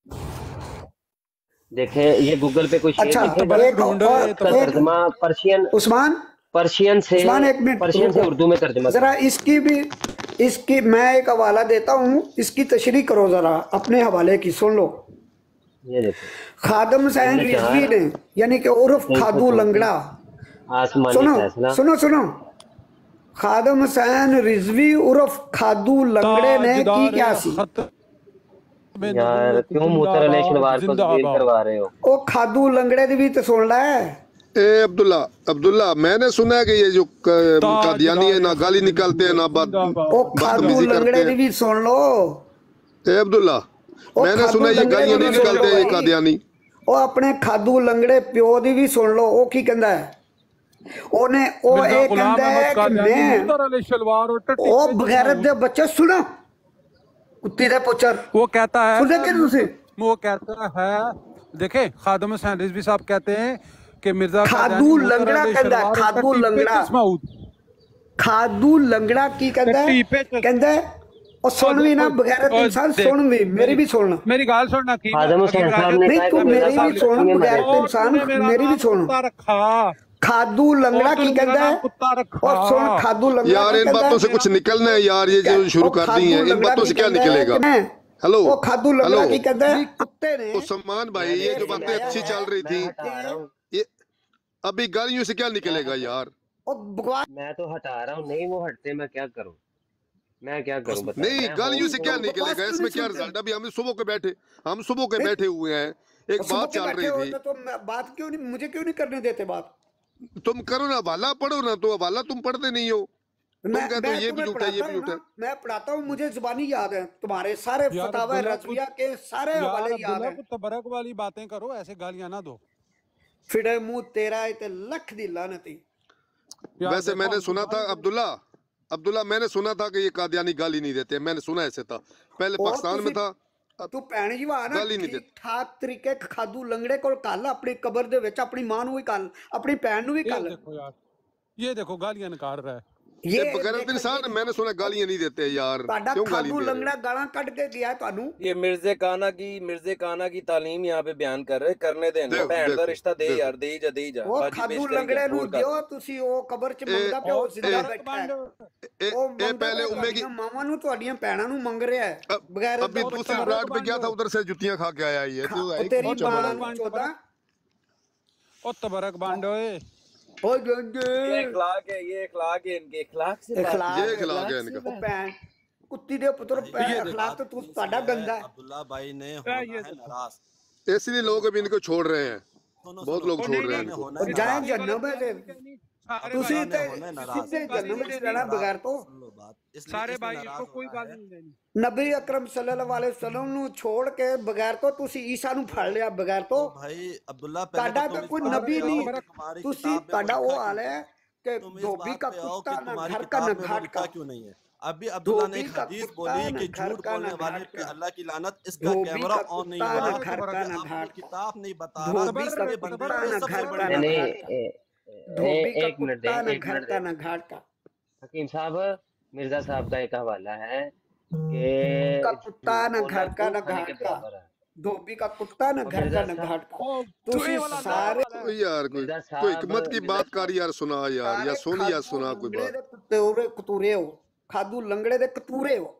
دیکھیں یہ گوگل پہ کوئی شعر اچھا لکھے بڑے جا ایک ڈھونڈو اور یہ اس کا تو. ایک ترجمہ پرشین عثمان پرشین سے عثمان ایک منٹ پرشین سے رکو اردو میں ترجمہ ذرا. کریں. اس کی بھی اس کی میں ایک حوالہ دیتا ہوں، اس کی تشریح کرو ذرا اپنے حوالے کی. سن لو. یہ دیکھیں خادم حسین ابن چہار رضوی نے یعنی کہ عرف تین سو کھادو چونتیس لنگڑا. آسمانی سنو فیصلہ. سنو سنو خادم حسین رضوی عرف کھادو لنگڑے نے کی تاجدار کیا سی؟ ختم یار نبوت کیوں زندہ موتر علیہ باد شلوار کو زندہ ذلیل باد. کروا رہے ہو؟ او کھادو لنگڑے دی بھی تو سن رہا ہے. اے عبداللہ عبداللہ میں نے سنا ہے کہ یہ جو ق- قادیانی ہے، نہ تاجدار گالی ختم نکالتے ہیں نہ نبوت بات زندہ او باد کھادو بدتمیزی لنگڑے کرتے دی ہیں. بھی سن لو. اے عبداللہ او میں نے کھادو سنا ہے یہ لنگڑے گالیاں دی نہیں بھی سن لو نکالتے ہیں یہ بھائی. قادیانی. او اپنے کھادو لنگڑے پیو دی بھی سن لو. او کی کہندا ہے؟ اونے او مرزا اے غلام کہندا ہے احمد کہ قادیانی میں موتر علیہ شلوار اور ٹٹی او پہ بغیرت دے جسماؤد. بچے سنو کتی دے پوچر وہ کہتا سنے ہے کہ تسی وہ کہتا ہے دیکھیں خادم حسین رضوی صاحب کہتے ہیں کہ مرزا قادیانی کھادو موتر لنگڑا علیہ کہندا ہے. شلوار اور کھادو ٹٹی پہ لنگڑا جسماؤد. کھادو لنگڑا کی کہندا ہے؟ ٹٹی پہ چس- کہندا ہے اور اور سن بھی نا اور- بغیرت اور انسان دیکھ سن بھی میری بھی سننا. میری گال سننا کی خادم حسین صاحب نے نہیں کہا تو کہ مرزا میری صاحب بھی سن لکھیں گے مرے. بغیرت اور تو انسان نے میرا میری بھی نام سن. کتا رکھا، کھادو لنگڑا اور تو کی نے میرا کہندا نام ہے کتا رکھا. اور سن کھادو لنگڑا یار کی ان کہندا باتوں ہے سے کچھ نکلنا ہے یار، یہ جو شروع اور کر دی کھادو ہیں ان لنگڑا باتوں کی سے کیا کہندا ہے نکلے گا؟ کہ میں ہلو وہ کھادو لنگڑا ہلو کی کہندا ہے کتے نے عثمان بھائی، یہ جو باتیں اچھی چل رہی میں تھی ہٹا رہا ہوں یہ ابھی گالیوں سے کیا نکلے گا یار؟ اور بکواس میں تو ہٹا رہا ہوں. نہیں وہ ہٹتے میں کیا کروں میں کیا کروں بتاؤ. نہیں میں گالیوں ہوں سے تو کیا نکلے گا؟ اس میں کیا رزلٹ؟ ابھی ہم صبح کے بیٹھے ہم صبح کے بیٹھے ہوئے ہیں، एक सुबह बात के चल बैठे रही हो थी, तो तुम बात क्यों नहीं, मुझे क्यों नहीं करने देते बात? तुम करो ना हवाला, पढ़ो ना, तो हवाला तुम पढ़ते नहीं हो, तुम मैं कहते हो मैं ये भी तुम्हें झूठा है, ये पढ़ाता भी हूँ झूठा ना, है। मैं पढ़ाता हूँ, मुझे जुबानी याद है, तुम्हारे सारे यार फतावा अब्दुल्ला रजविया कुछ के सारे यार हवाले याद अब्दुल्ला है। कुछ तबरक वाली बातें करो, ऐसे गालियां ना दो फिर मुंह तेरा है ते लख दी लानती। यार। वैसे देखो मैंने हम कोई सुना था गाली नहीं अब्दुल्ला, अब्दुल्ला मैंने सुना था कि ये कादियानी गाली नहीं देते, मैंने सुना ऐसे था, पहले ਉਹ पाकिस्तान में ਤੁਸੀਂ था, अब ਤੂੰ ਭੈਣ ਜੀ ਵਾ ਨਾ गाली नहीं ਠੀਕ देते। ਠਾਕ ਤਰੀਕੇ ਖਾਦੂ ਲੰਗੜੇ ਕੋਲ ਕੱਲ ਆਪਣੀ ਕਬਰ ਦੇ ਵਿੱਚ ਆਪਣੀ ਮਾਂ ਨੂੰ ਵੀ ਕੱਲ ਆਪਣੀ ਭੈਣ ਨੂੰ ਵੀ ये ਕੱਲ देखो यार, ये देखो गालियां निकाल रहा है। ये ਇਹ बगैरत ਦੇਖੋ इंसान, ਇਹ मैंने सुना गालियां नहीं देते यार, ਤੁਹਾਡਾ क्यों गाली ਖਾਦੂ दे रहे ਲੰਗੜਾ हो? ਗਾਲਾਂ ਕੱਢ ਕੇ ਗਿਆ ਤੁਹਾਨੂੰ। ये मिर्जे काना की मिर्जे काना की तालीम यहाँ पे बयान कर रहे, करने देने देखो भैन दा देखो रिश्ता दे देखो, यार, दे ही जा दे ही जा, ਉਹ बाजी ਖਾਦੂ पेश करेंगे ਲੰਗੜੇ ਨੂੰ छोड़ कर। ਦਿਓ ਤੁਸੀਂ, ਉਹ ਕਬਰ 'ਚ ए ਮੰਗਦਾ ਪਿਆ, ਉਹ और ਜ਼ਿੰਦਾ तबरक ਬੈਠਾ ਹੈ, बांटो ए, ਉਹ ए ਮੰਗਦਾ पहले ਪਿਆ उम्मे की, ਤੁਹਾਡੀਆਂ ਮਾਵਾਂ ਨੂੰ, ਤੁਹਾਡੀਆਂ ਭੈਣਾਂ ਨੂੰ ਮੰਗ ਰਿਹਾ ਹੈ अब- ਬਗੈਰ अभी और दूसरी तबरक प्लाट पे गया था, बांटो उधर से जुतियां खा के आया ये, तो है ਉਹ ਤੇਰੀ और कुछ ਮਾਂ बड़ा तबरक ਨੂੰ बांटो ਚੋਦਾ और तबरक बांटो ए। ਉਹ ये ਗੰਗੇ इखलाक है, ये इखलाक है, इनके इखलाक से बात इखलाक ये की, खिलाक है से इनका। ਉਹ बात। ਭੈਣ ਕੁੱਤੀ ਦੇ ਪੁੱਤਰ ਅਖਲਾਕ तो तू ਤੁਹਾਡਾ गंदा है। अब्दुल्ला भाई ने ए, होना ये है देखो नाराज। इसलिए लोग अभी इनको छोड़ रहे हैं, सुनो बहुत सुनो, लोग ओ छोड़ नहीं रहे हैं नहीं इनको। होना है जाए नाराज। जन्नत में से सारे ਤੁਸੀਂ भाई ने ਤੇ होना है नाराज। ਸਿੱਧੇ ਜन्नत में जाना बगैर तो। सुन लो बात, इसलिए सारे इसमें भाई नाराज इसको कोई हो रहा गाली है। नहीं देनी। ਨਬੀ ਅਕਰਮ ਸੱਲੱਲਾਹੁ ਅਲੈहि ਵਸੱਲਮ ਨੂੰ ਛੋੜ ਕੇ ਬਗੈਰ ਤੋਂ ਤੁਸੀਂ ਈਸਾ ਨੂੰ ਫੜ ਲਿਆ ਬਗੈਰ ਤੋਂ। तो भाई अब्दुल्ला पहले ਤੁਹਾਡਾ तो ਤਾਂ तुम इस ਕੋਈ बात ਨਬੀ पे आओ नहीं, कि तुम्हारी ਤੁਸੀਂ किताब में वो ਤੁਹਾਡਾ लिखा ਉਹ हाल क्यों है नहीं? कि तुम इस धोबी बात का पे आओ कुत्ता कि ना तुम्हारी घर का ना किताब में वो घाट लिखा का, क्यों नहीं है? अभी अब्दुल्ला ने धोबी एक का हदीस कुत्ता बोली ना कि घर झूठ का बोलने ना वाले घाट पे का, अल्लाह की लानत, इसका धोबी कैमरा का ऑन नहीं कुत्ता हो ना रहा। घर का ना आपको घाट का, किताब नहीं बता रहा। धोबी इसके का बंदे कुत्ता पे ना सबसे घर बड़ी का नहीं ना नहीं घाट का, ए- ए- धोबी का एक मिनट दे, कुत्ता ना एक घर मिनट का दे। ना घाट का, हकीम साहब, मिर्जा साहब का एक हवाला है कि का कुत्ता झूठ ना बोलना घर का दूध ना खाने के घाट का, बराबर है। धोबी का कुत्ता ना और घर का मिर्जा ना साहब घाट का। ओ ਤੁਸੀਂ चूहे वाला अंदाजा ਸਾਰੇ वाला ओ है। यार कोई मिर्जा कोई साहब, हिकमत की मिर्जा बात कर यार, सुना यार, या ਸਾਰੇ सुन या ਖਾਦੂ सुना कोई ਲੰਗੜੇ बात। ਦੇ ਕਤੂਰੇ ਕਤੂਰੇ ਹੋ, ਖਾਦੂ ਲੰਗੜੇ ਦੇ ਕਤੂਰੇ ਹੋ।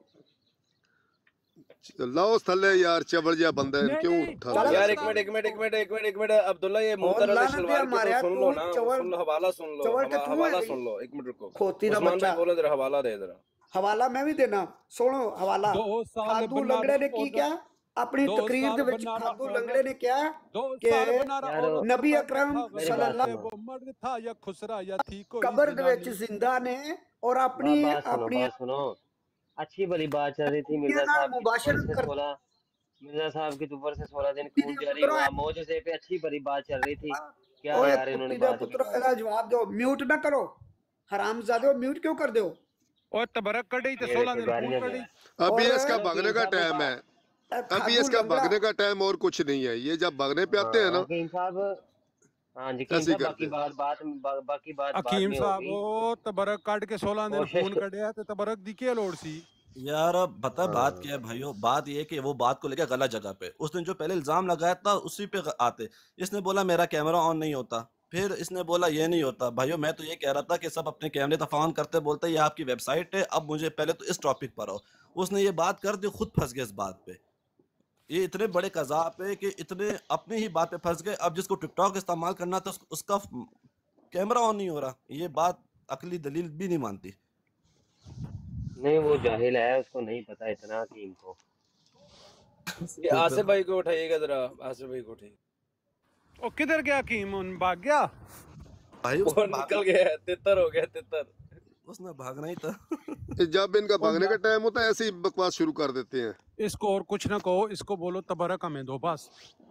लाओ थल्ले यार, चबल जा बंदा है, नहीं, क्यों नहीं, उठा चलो, रहे यार हो? एक मिनट एक मिनट एक मिनट एक मिनट एक मिनट अब्दुल्ला, ये और मुंतर वाले लानत शलवार दिया के तो मारिया, सुन तू लो ही ना, चवल- सुन लो, हवाला सुन लो, चवल के हवा- तू है हवाला गई। सुन लो, एक मिनट रुको, खोती ना उस्मान बच्चा। भाई बोलो जरा, हवाला दे जरा। हवाला मैं भी देना, सुनो हवाला। दो साल खादू बनारस लंगड़े ने की और- क्या अपनी दो तकरीर साल दे विच बनारस खादू और- लंगड़े ने क्या दो कि साल बना रहा यार, और नबी मर्द अकरम था, मेरी बात सल्लल्लाहु वो मर्द था या खुसरा या थी कोई कब्र दे विच जनानी। जिंदा ने और अपनी बात बात सुनो, अपनी बात सुनो। अच्छी भली बात चल रही थी, मिर्जा ना साहब की मुबाशरत दुबर से कर- सोलह मिर्जा साहब की दुबर से सोलह दिन खून दीदी जारी पुत्रो हुआ, है। मौजूदे पे अच्छी भली बात चल रही थी। क्या ओए यार इन्होंने कुत्ती दे बात पुत्रो बताई? एदा जवाब दो, म्यूट ना करो हरामजादे, म्यूट क्यों कर दो? और तबरक कड़ी तो ये सोलह देखो दिन खून गालियां कड़ी। दे। अभी और- इसका चलो, भागने का तीन साहब टाइम है, ए, अभी खादू इसका लंगड़ा- भागने का टाइम और कुछ नहीं है, ये जब भागने पे आते हैं ना, हकीम साहब, हाँ जी हकीम ऐसे ही साहब, बाकी करते बात बात बा, बाकी बात बाद हकीम में साहब होगी। वो तबरक काट के सोलह दिन कोशिश- खून कड़े तो तबरक दी के लोड़ सी। यार अब पता है बात क्या है भाइयों, बात ये है कि वो बात को लेकर गलत जगह पे, उसने जो पहले इल्जाम लगाया था उसी पे आते। इसने बोला मेरा कैमरा ऑन नहीं होता, फिर इसने बोला ये नहीं होता। भाइयों मैं तो ये कह रहा था कि सब अपने कैमरे तक ऑन करते बोलते ये आपकी वेबसाइट है, अब मुझे पहले तो इस टॉपिक पर आओ। उसने ये बात कर दी, खुद फंस गए इस बात पे। ये इतने बड़े कज़ाब है कि इतने अपनी ही बात पे फंस गए। अब जिसको टिकटॉक इस्तेमाल करना था उस- उसका कैमरा ऑन नहीं हो रहा। ये बात अकली दलील भी नहीं मानती। नहीं वो जाहिल है, उसको नहीं पता इतना हकीम को। ये आसिफ भाई को उठाइएगा जरा, आसिफ भाई को उठाइए। ओ किधर गया हकीम, उन भाग गया। भाई वो उसने निकल भागना, गया है, तितर हो गया तितर। उसने भागना ही था। जब इनका भागने का टाइम होता है ऐसे ही बकवास शुरू कर देते हैं। इसको और कुछ ना कहो, इसको बोलो तबरक हमें दो बस।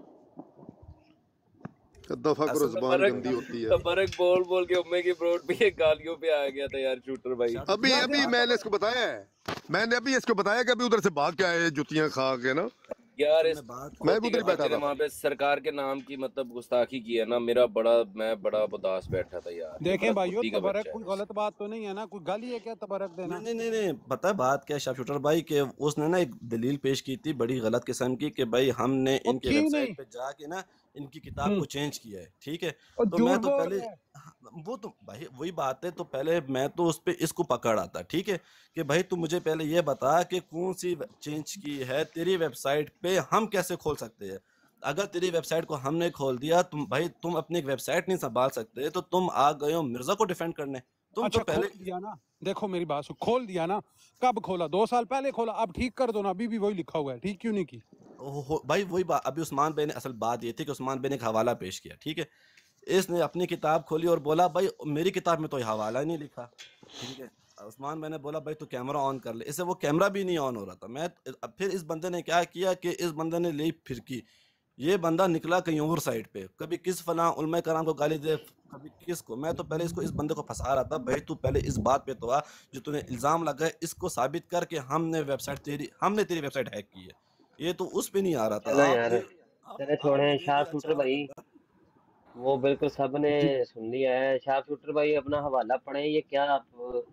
दफा करो, जुबान तबरक गंदी होती है। तबरक बोल बोल के उम्मे की ब्रोड पे ये गालियों पे आ गया था यार शूटर भाई। अभी अभी मैंने इसको बताया है, मैंने अभी इसको बताया कि अभी उधर से भाग के आए जुतियां खा के ना। यार इस बात मैं भी उधर ही बैठा था। वहाँ पे सरकार के नाम की मतलब गुस्ताखी की है ना, मेरा बड़ा मैं बड़ा उदास बैठा था यार। देखें बड़ा भाइयों, बुद्धि का तबरक बच्चा है। कोई गलत बात तो नहीं है ना, कोई गाली है क्या तबरक देना। नहीं नहीं नहीं पता है बात क्या है शाह शूटर भाई, कि उसने ना एक दलील पेश की थी बड़ी गलत किस्म की कि भाई हमने वो इनके क्यों वेबसाइट नहीं? पे जाके ना इनकी किताब को चेंज किया है, ठीक है। और तो मैं झूठ तो बोल पहले रहा है। हाँ, वो तो भाई वही बात है, तो पहले मैं तो उस पे इसको पकड़ आता, ठीक है, कि भाई तू मुझे पहले ये बता कि कौन सी चेंज की है तेरी वेबसाइट पे, हम कैसे खोल सकते हैं। अगर तेरी वेबसाइट को हमने खोल दिया, तुम भाई तुम अपनी एक वेबसाइट नहीं संभाल सकते, तो तुम आ गए हो मिर्जा को डिफेंड करने। तुम अच्छा तो पहले खोल दिया ना, देखो मेरी बात सुन, खोल दिया ना, कब खोला? दो साल पहले खोला, अब ठीक कर दो ना, अभी भी वही लिखा हुआ है, ठीक क्यों नहीं की? हो, हो, भाई वही बात, अभी उस्मान भाई ने असल बात ये थी कि उस्मान भाई ने एक हवाला पेश किया, ठीक है, इसने अपनी किताब खोली और बोला भाई मेरी किताब में तो ये हवाला ही नहीं लिखा, ठीक है। उस्मान भाई ने बोला भाई तू कैमरा ऑन कर ले, इससे वो कैमरा भी नहीं ऑन हो रहा था। मैं अब फिर इस बंदे ने क्या किया कि इस बंदे ने ली फिरकी, ये बंदा निकला कहीं और साइड पे, कभी किस फलां उलमा कराम को गाली दे, कभी किस को। मैं तो पहले इसको इस बंदे को फंसा रहा था, भाई तू पहले इस बात पे तो आ, जो तूने इल्ज़ाम लगा है इसको साबित कर कि हमने वेबसाइट तेरी हमने तेरी वेबसाइट हैक की है। ये तो उस पे नहीं आ रहा था। चलो आप यार, ये आप, चले आपने छोड़े दे शाह दिया, अच्छा शूटर हो भाई, गया। वो बिल्कुल सब ने जी सुन लिया है। शाह शूटर भाई अपना हवाला पढ़े, ये क्या आप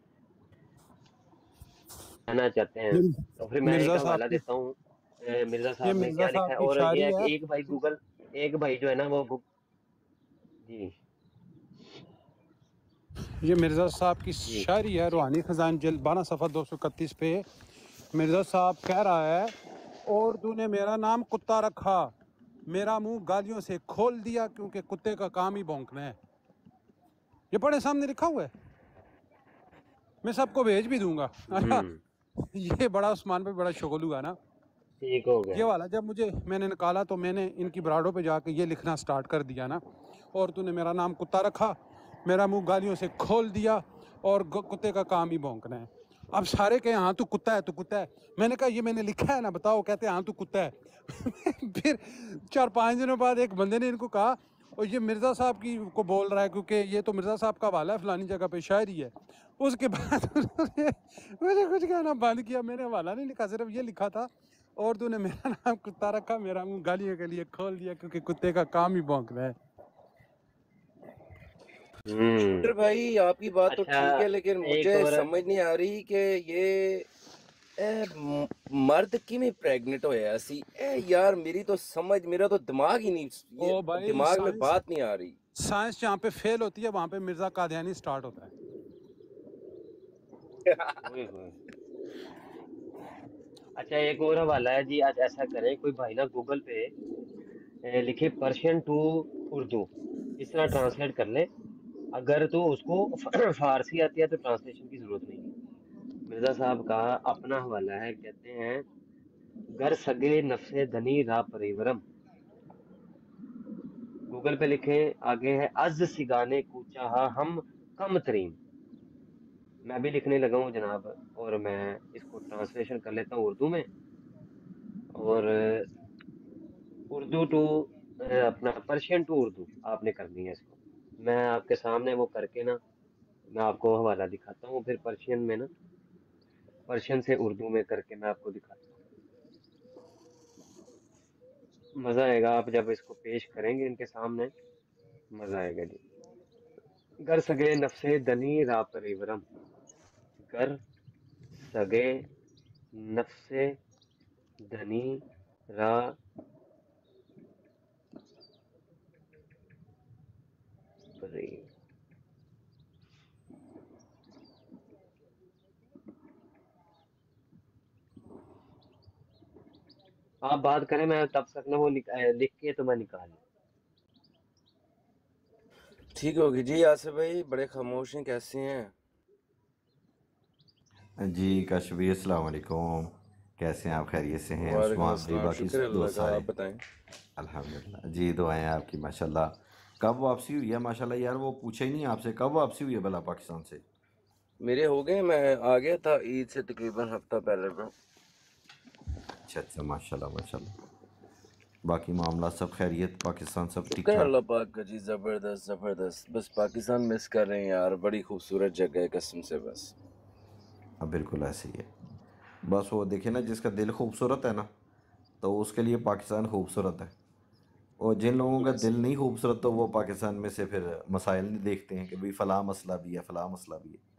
कहना चाहते हैं? ये तो फिर मैं एक मिर्जा साहब हवाला की, देता हूँ, अ, मिर्जा ये साहब ने मिर्जा क्या साहब लिखा है। की और ये शायरी है है। कि एक भाई गूगल, एक भाई जो है ना वो गु- जी ये मिर्जा साहब की जी शायरी है, रूहानी खजान जल्द बारह सफ़ा दो सौ इकतीस पे। मिर्जा साहब कह रहा है, और तूने मेरा नाम कुत्ता रखा, मेरा मुंह गालियों से खोल दिया, क्योंकि कुत्ते का काम ही भौंकना है। ये पढ़े, सामने लिखा हुआ है, मैं सबको भेज भी दूंगा। अच्छा, हम्म ये बड़ा उस्मान पे बड़ा शुगल हुआ ना, ठीक हो ये गया। वाला जब मुझे मैंने निकाला तो मैंने इनकी बराडों पे जाके ये लिखना स्टार्ट कर दिया ना, और तूने मेरा नाम कुत्ता रखा, मेरा मुंह गालियों से खोल दिया, और ग- कुत्ते का काम ही भौंकना है। अब सारे कहे हाँ तू कुत्ता है, तू कुत्ता है। मैंने कहा ये मैंने लिखा है ना, बताओ, कहते हैं हाँ तू कुत्ता है। फिर चार पाँच दिनों बाद एक बंदे ने इनको कहा, और ये मिर्ज़ा साहब की को बोल रहा है, क्योंकि ये तो मिर्ज़ा साहब का हवाला है, फलानी जगह पे शायरी है। उसके बाद उन्होंने मुझे कुछ कहना बंद किया, मैंने हवाला नहीं लिखा, सिर्फ ये लिखा था, और तूने मेरा नाम कुत्ता रखा, मेरा मुंह गालियों के लिए खोल दिया, क्योंकि कुत्ते का काम ही भौंकना है। हम्म शूटर भाई आपकी बात तो अच्छा, ठीक है, लेकिन एक मुझे और समझ नहीं आ रही कि ये ए, म- मर्द किमें प्रेग्नेंट होया सी ए यार, मेरी तो समझ, मेरा तो दिमाग ही नहीं, ये ओ भाई, दिमाग में साइंस बात नहीं आ रही। साइंस जहाँ पे फेल होती है वहाँ पे मिर्ज़ा कादियानी स्टार्ट होता है। ओए होए। अच्छा, एक और हवाला है जी। आज ऐसा करें, कोई भाई ना गूगल पे ए, लिखे पर्शियन टू उर्दू, इस तरह ट्रांसलेट कर ले। अगर तो उसको फारसी आती है तो ट्रांसलेशन की जरूरत नहीं है। मिर्जा साहब का अपना हवाला है, कहते हैं, घर सगे नफसे धनी रा परिवरम। गूगल पे लिखे, आगे है अज सिगाने कूचा हा हम कम तरीन। मैं भी लिखने लगा हूँ जनाब, और मैं इसको ट्रांसलेशन कर लेता हूँ उर्दू में। और उर्दू टू अपना पर्शियन टू उर्दू आपने करनी है इसको। मैं आपके सामने वो करके ना, मैं आपको हवाला दिखाता हूँ, फिर पर्शियन में ना, पर्शियन से उर्दू में करके मैं आपको दिखाता हूँ। मजा आएगा आप जब इसको पेश करेंगे इनके सामने, मजा आएगा जी। घर सगे नफसे धनी रा परिवरम, घर सगे नफसे धनी रा परिवरम। आप बात करें, मैं तब तक ना वो लिख, अ, लिख के तो मैं निकाल लूं। ठीक होगी जी। यासिर भाई बड़े खामोश हैं, कैसे हैं? जी काशबी अस्सलाम वालेकुम, कैसे हैं आप? खैरियत से हैं? वालेकुम उस्मान भाई, अस्सलाम, बाकी शुक्र अल्लाह दोस्त का। सारे? आप बताएं। अल्हम्दुलिल्लाह जी, दुआएं आपकी माशाल्लाह। कब वापसी हुई है माशाल्लाह? यार वो पूछा ही नहीं आपसे, कब वापसी हुई है भला पाकिस्तान से? मेरे हो गए, मैं आ गया था ईद से तकरीबन हफ्ता पहले को। अच्छा अच्छा, माशाल्लाह माशाल्लाह। बाकी मामला सब खैरियत, पाकिस्तान सब ठीक शुक्र ठाक? अल्लाह पाक का जी, जबरदस्त जबरदस्त। बस पाकिस्तान मिस कर रहे हैं यार, बड़ी खूबसूरत जगह है कसम से। बस अब बिल्कुल ऐसे ही है। बस वो देखे ना, जिसका दिल खूबसूरत है ना, तो उसके लिए पाकिस्तान खूबसूरत है। और जिन लोगों का दिल नहीं खूबसूरत, तो वो पाकिस्तान में से फिर मसाइल नहीं देखते हैं कि भाई फ़लाँ मसला भी है, फ़लाँ मसला भी है।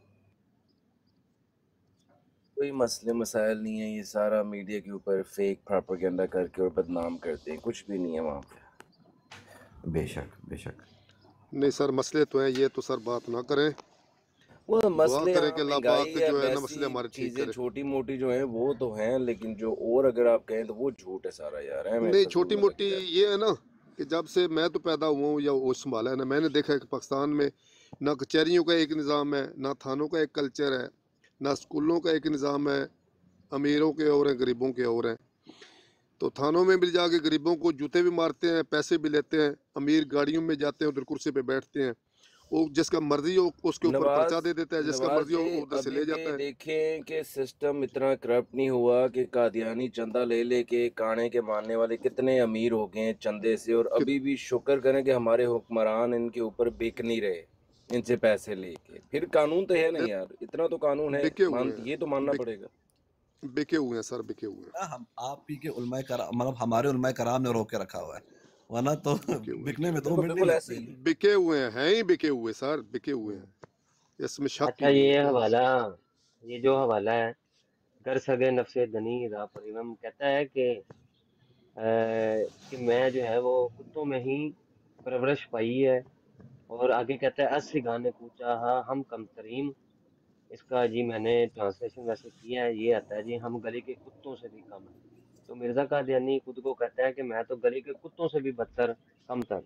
कोई मसले मसाइल नहीं है, ये सारा मीडिया के ऊपर फेक प्रोपेगेंडा करके और बदनाम करते हैं, कुछ भी नहीं है वहाँ पे। बेशक बेशक। नहीं सर, मसले तो हैं, ये तो सर बात ना करें। वो दुआ मसले, करें हाँ, कि अल्लाह महंगाई पाक है, जो है ना वैसी मसले हमारे ठीक चीजें करे। छोटी मोटी जो हैं वो तो हैं, लेकिन जो और अगर आप कहें तो वो झूठ है सारा यार है। नहीं, छोटी मोटी ये है ना कि जब से मैं तो पैदा हुआ हूँ या वो संभाला है ना, मैंने देखा है कि पाकिस्तान में ना कचहरियों का एक निज़ाम है, ना थानों का एक कल्चर है, ना स्कूलों का एक निज़ाम है। अमीरों के और हैं, गरीबों के और हैं। तो थानों में भी जाके गरीबों को जूते भी मारते हैं, पैसे भी लेते हैं। अमीर गाड़ियों में जाते हैं, उधर कुर्सी पे बैठते हैं, वो जिसका मर्जी हो उसके ऊपर नवाज पर्चा दे देता है, जिसका नवाज मर्जी हो जी, उधर से अभी ले भी जाता है। देखें कि सिस्टम इतना करप्ट नहीं हुआ कि कादियानी चंदा ले लेके काने के मारने वाले कितने अमीर हो गए हैं चंदे से, और कि अभी भी शुक्र करें कि हमारे हुक्मरान इनके ऊपर बिक नहीं रहे इनसे पैसे लेके। फिर कानून तो है नहीं यार, इतना तो कानून है, बिके हुए मान हैं, ये तो मानना बिक, पड़ेगा। बिके हुए हैं सर, बिके हुए हैं, ना हम आप ही के उलमाए करा मतलब हमारे उलमाए कराम ने रोक के रखा हुआ है, वरना तो बिके हुए हैं, बिकने में दो बिल्कुल मिनट नहीं बिल्कुल लगते ऐसे ही हैं। है। बिके हुए हैं, हैं ही बिके हुए सर, बिके हुए हैं, इसमें शक अच्छा, ही नहीं ये है। हवाला, ये जो हवाला है, घर सगे नफ्से दनी रा परिवम, कहता है कि अ, कि मैं जो है वो कुत्तों में ही परवरिश पाई है। और आगे कहता है अस्सी गाने कूचा हा हम कम तरीम। इसका जी मैंने ट्रांसलेशन वैसे किया है, ये आता है जी हम गली के कुत्तों से भी कम है। तो मिर्जा कादियानी खुद को कहता है कि मैं तो गली के कुत्तों से भी बदतर कम तर।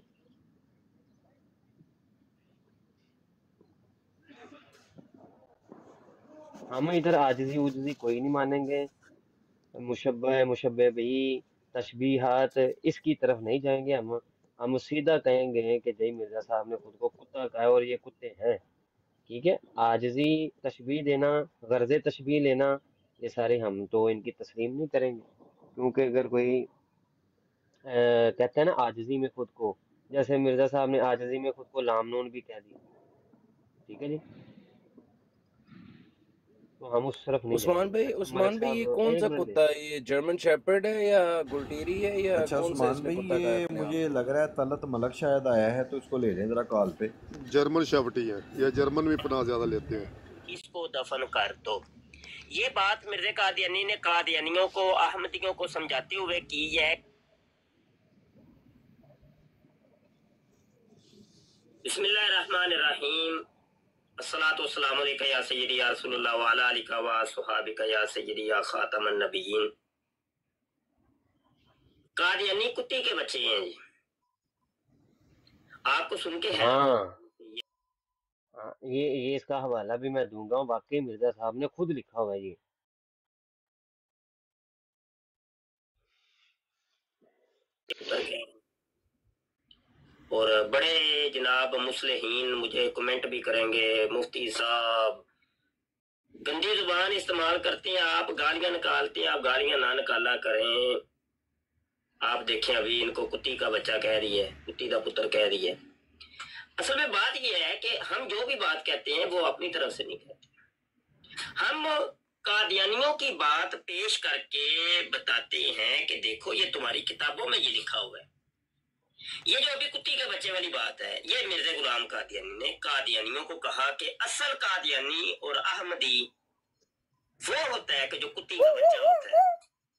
हम इधर आजिजी उजिजी कोई नहीं मानेंगे, मुशब्बह मुशब्बह भी तशबीहात इसकी तरफ नहीं जाएंगे। हम हम सीधा कहेंगे कि जय मिर्जा साहब ने खुद को कुत्ता कहा है और ये कुत्ते हैं। ठीक है, आजिजी तशबीह देना, गर्ज़े तशबीह लेना, ये सारे हम तो इनकी तस्लीम नहीं करेंगे। क्योंकि अगर कोई अ, कहते हैं ना आजिजी में खुद को, जैसे मिर्जा साहब ने आजिजी में खुद को लामनून भी कह दिया। ठीक है जी, तो हम उस तरफ नहीं उस्मान जाएंगे। भाई, अच्छा मलिक उस्मान भाई ये साहब कौन एक सा मिनट कुत्ता दें। है? ये जर्मन शेपर्ड है या गुलटीरी है या अच्छा कौन सा उस्मान इसने भाई, कुत्ता कहा है ये अपने आप मुझे को? लग रहा है तलत मलक शायद आया है, तो इसको ले लें जरा कॉल पे। जर्मन शवटी है, या जर्मन भी पनाह ज्यादा लेते हैं। इसको दफन कर दो। ये बात मिर्ज़ा कादियानी ने कादियानियों को, अहमदियों को समझाते हुए की है। बिस्मिल्लाहिर्रहमानिर्रहीम, अस्सलातु वस्सलामु अलैका या सय्यदी या रसूलल्लाह व अला आलिका व अस्हाबिका या सय्यदी या खातमन नबिय्यीन। कादियानी कुत्ते के बच्चे हैं जी, आपको सुन के हैरत हाँ होगी। हाँ, ये ये इसका हवाला भी मैं दूंगा, वाकई मिर्जा साहब ने खुद लिखा हुआ है ये। और बड़े जनाब मुस्लिहीन मुझे कमेंट भी करेंगे, मुफ्ती साहब गंदी जुबान इस्तेमाल करते हैं, आप गालियां निकालते हैं, आप गालियां ना निकाला करें। आप देखें अभी इनको कुत्ती का बच्चा कह रही है, कुत्ती का पुत्र कह रही है। असल में बात यह है कि हम जो भी बात कहते हैं वो अपनी तरफ से नहीं कहते। हम कादियानियों की बात पेश करके बताते हैं कि देखो ये तुम्हारी किताबों में ये लिखा हुआ है। ये जो अभी कुत्ती के बच्चे वाली बात है, ये मिर्जा गुलाम कादियानी ने कादियानियों को कहा कि असल कादियानी और अहमदी वो होता है कि जो कुत्ती का बच्चा होता है।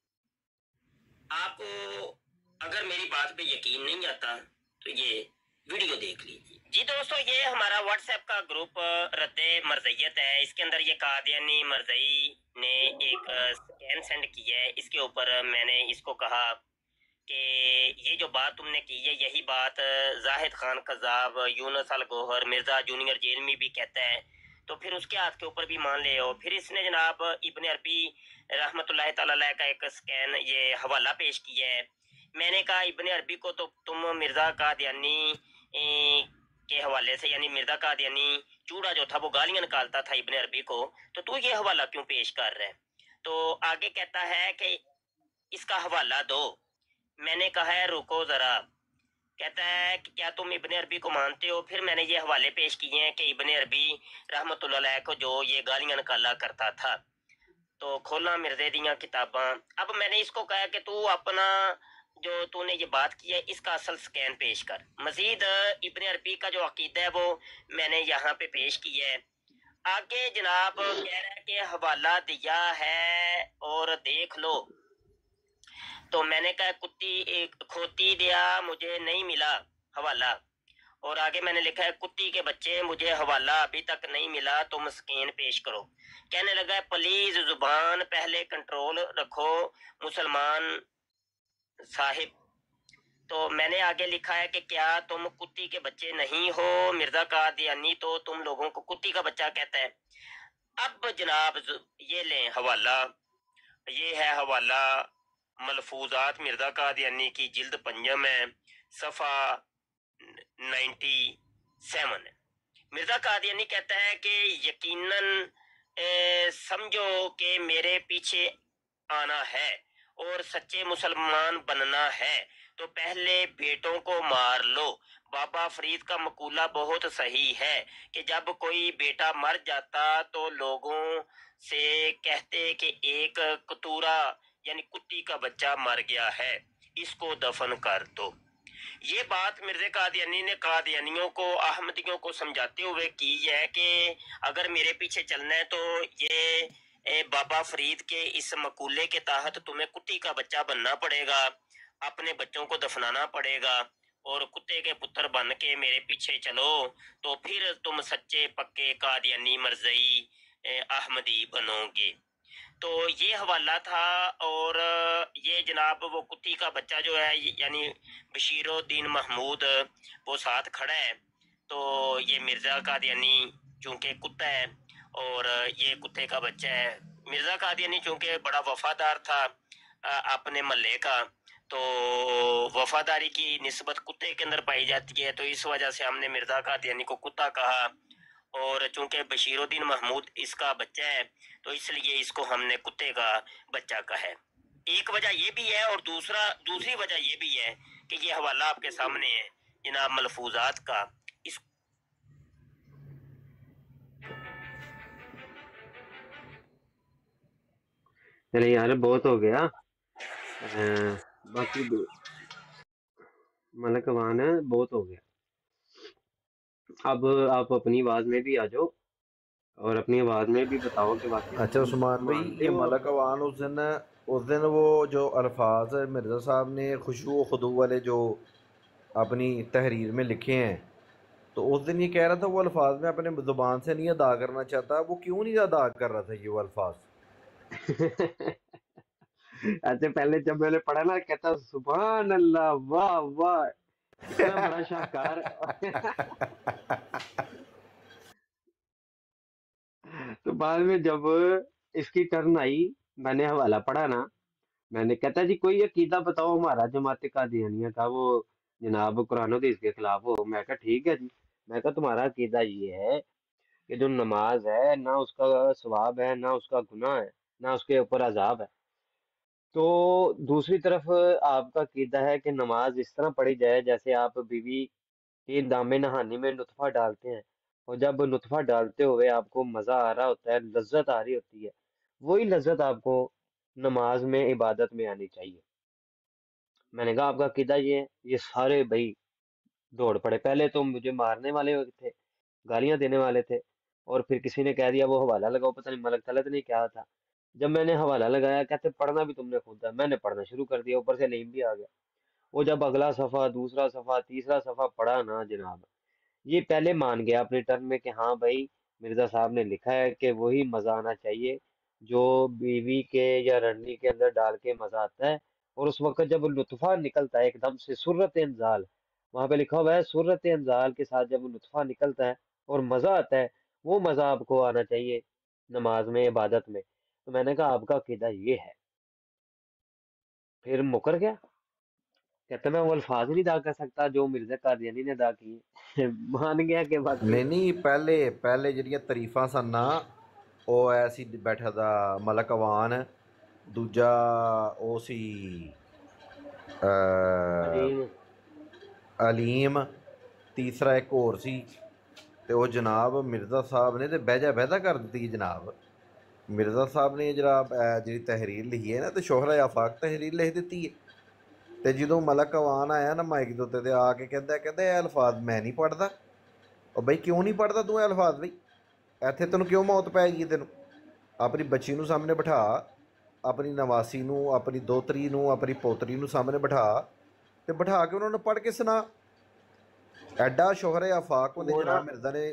आपको अगर मेरी बात पे यकीन नहीं आता तो ये वीडियो देख लीजिए। जी दोस्तों, ये हमारा व्हाट्सएप का ग्रुप रद्दे मर्ज़ियत है। इसके अंदर ये कादियानी मर्ज़ई ने एक स्कैन सेंड किया है। इसके ऊपर मैंने इसको कहा कि ये जो बात तुमने की है, यही बात जाहिद खान कज़ाब, यूनुस अल गौहर, मिर्ज़ा जूनियर जेल में भी कहता है, तो फिर उसके हाथ के ऊपर भी मान ले हो। फिर इसने जनाब इब्न अरबी रहमतुल्लाह तआला अलैह का एक स्कैन ये हवाला पेश किया है। मैंने कहा इब्न अरबी को तो तुम मिर्ज़ा कादियानी के हवाले से, यानी मिर्ज़ा कादियानी चूड़ा जो था वो गालियां निकालता था इब्न अरबी को, तो तू ये हवाला क्यों पेश कर रहा है? तो आगे कहता है कि इसका हवाला दो। मैंने कहा है रुको जरा। कहता है कि क्या तुम इब्न अरबी को मानते हो? फिर मैंने ये हवाले पेश किए हैं कि इब्न अरबी रहमतुल्लाह अलैह को जो ये गालियां निकाला करता था। तो खोला मिर्जे दियां किताबां। अब मैंने इसको कहा कि तू अपना जो तूने ये बात की है इसका असल स्कैन पेश कर। मजीद इब्न अरबी का जो अकीदा है वो मैंने यहाँ पे पेश किया है। आगे जनाब कह रहा है कि हवाला दिया है और देख लो। तो मैंने कहा कुत्ती एक खोती दिया, मुझे नहीं मिला हवाला। और आगे मैंने लिखा है कुत्ती के बच्चे, मुझे हवाला अभी तक नहीं मिला, तुम स्कैन पेश करो। कहने लगा प्लीज जुबान पहले कंट्रोल रखो मुसलमान साहिब। تو میں نے آگے لکھا ہے کہ کیا تم کتی کے بچے نہیں ہو مرزا قادیانی تو تم لوگوں کو کتی کا بچہ کہتا ہے۔ اب جناب یہ لیں حوالہ، یہ ہے حوالہ ملفوظات مرزا قادیانی کی جلد پنجم ہے، صفحہ نائنٹی سیون ہے۔ مرزا قادیانی کہتا ہے کہ یقیناً سمجھو کہ میرے پیچھے آنا ہے اور سچے مسلمان بننا ہے تو پہلے بیٹوں کو مار لو۔ بابا فرید کا مقولہ بہت صحیح ہے کہ جب کوئی بیٹا مر جاتا تو لوگوں سے کہتے کہ ایک کتورا یعنی کتی کا بچہ مر گیا ہے، اس کو دفن کر دو۔ یہ بات مرزا قادیانی نے قادیانیوں کو احمدیوں کو سمجھاتے ہوئے کی ہے کہ اگر میرے پیچھے چلنا ہے تو یہ بابا فرید کے اس مقولے کے تحت تمہیں کتی کا بچہ بننا پڑے گا، اپنے بچوں کو دفنانا پڑے گا اور کتے کے پتر بن کے میرے پیچھے چلو تو پھر تم سچے پکے قادیانی مرزئی احمدی بنو گے۔ تو یہ حوالہ تھا، اور یہ جناب وہ کتی کا بچہ جو ہے یعنی بشیر الدین محمود وہ ساتھ کھڑا ہے، تو یہ مرزا قادیانی چونکہ کتا ہے اور یہ کتے کا بچہ ہے۔ مرزا قادیانی چونکہ بڑا وفادار تھا اپنے محلے کا، تو وفاداری کی نسبت کتے کے اندر پائی جاتی ہے، تو اس وجہ سے ہم نے مرزا قادیانی کو کتا کہا، اور چونکہ بشیر الدین محمود اس کا بچہ ہے تو اس لیے اس کو ہم نے کتے کا بچہ کہا ہے۔ ایک وجہ یہ بھی ہے، اور دوسرا دوسری وجہ یہ بھی ہے کہ یہ حوالہ آپ کے سامنے ہے جناب ملفوظات کا۔ اس چلے یار بہت ہو گیا، باقی ملک وان ہے بہت ہو گیا، اب آپ اپنی آواز میں بھی آ جاؤ اور اپنی آواز میں بھی بتاؤ کہ واقعی اچھا عثمان بھائی، یہ ملک اوان اس دن اس دن وہ جو الفاظ مرزا صاحب نے خوشبو و خدو والے جو اپنی تحریر میں لکھے ہیں، تو اس دن یہ کہہ رہا تھا وہ الفاظ میں اپنے زبان سے نہیں ادا کرنا چاہتا، وہ کیوں نہیں ادا کر رہا تھا یہ وہ الفاظ؟ ایسے پہلے جب میں نے پڑھا نا کہتا سبحان اللہ واہ واہ اتنا بڑا شاہکار، تو بعد میں جب اس کی ٹرن آئی میں نے حوالہ پڑھا نا، میں نے کہتا جی کوئی عقیدہ بتاؤ ہمارا جماعت قادیانیہ کا وہ جناب قرآن و حدیث کے خلاف ہو۔ میں کہا ٹھیک ہے جی، میں کہا تمہارا عقیدہ یہ ہے کہ جو نماز ہے نہ اس کا ثواب ہے نہ اس کا گناہ ہے نہ اس کے اوپر عذاب ہے، تو دوسری طرف آپ کا عقیدہ ہے کہ نماز اس طرح پڑھی جائے جیسے آپ بیوی کی دام نہانی میں نطفہ ڈالتے ہیں، اور جب نطفہ ڈالتے ہوئے آپ کو مزہ آ رہا ہوتا ہے، لذت آ رہی ہوتی ہے، وہی لذت آپ کو نماز میں عبادت میں آنی چاہیے۔ میں نے کہا آپ کا عقیدہ یہ ہے، یہ سارے بھائی دوڑ پڑے، پہلے تو مجھے مارنے والے تھے، گالیاں دینے والے تھے، اور پھر کسی نے کہہ دیا وہ حوالہ لگاؤ، پتہ نہیں ملک طلعت نے کیا تھا، جب میں نے حوالہ لگایا کہتے پڑھنا بھی تم نے خود ہے، میں نے پڑھنا شروع کر دیا، اوپر سے لیم بھی آ گیا۔ وہ جب اگلا صفحہ دوسرا صفحہ تیسرا صفحہ پڑھا نا جناب، یہ پہلے مان گیا اپنے ٹرن میں کہ ہاں بھائی مرزا صاحب نے لکھا ہے کہ وہی مزہ آنا چاہیے جو بیوی کے یا رنڈی کے اندر ڈال کے مزہ آتا ہے، اور اس وقت جب نطفہ نکلتا ہے ایک دم سے سرت انزال، وہاں پہ لکھا ہوا ہے سرت انزال کے ساتھ جب نطفہ نکلتا ہے اور مزہ آتا ہے، وہ مزہ آپ کو آنا چاہیے نماز میں عبادت میں۔ تو میں نے کہا آپ کا عقیدہ یہ ہے، پھر مکر گیا، کہتا میں وہ الفاظ نہیں ادا کر سکتا جو مرزا قادیانی نے ادا کیے، مان گیا کہ باقی نہیں نہیں پہلے پہلے جڑیاں تریفاں سن نا وہ ایسی بیٹھا تھا ملک اوان، دوجا او سی علیم علیم، تیسرا ایک اور سی، تے وہ جناب مرزا صاحب نے تے بہجا بہدا کر دیتی جناب۔ مرزا صاحب نے جناب جی تحریر لکھی ہے نا تو شوہرہ آفاق تحریر لکھ دیتی ہے، تے جدوں ملک اوان آیا نا مائک دے تے آ کے کہندا کہندا اے الفاظ میں نہیں پڑھدا۔ اور بھائی کیوں نہیں پڑھدا تو اے الفاظ بھائی؟ ایتھے تینوں کیوں موت پے گئی تینوں؟ اپنی بچی نو سامنے بٹھا، اپنی نواسی نو، اپنی دوتری نو، اپنی پوتری نو سامنے بٹھا تے بٹھا کے انہوں نے پڑھ کے سنا۔ ایڈا شوہر آفاق نے وہ نا جناب مرزا نے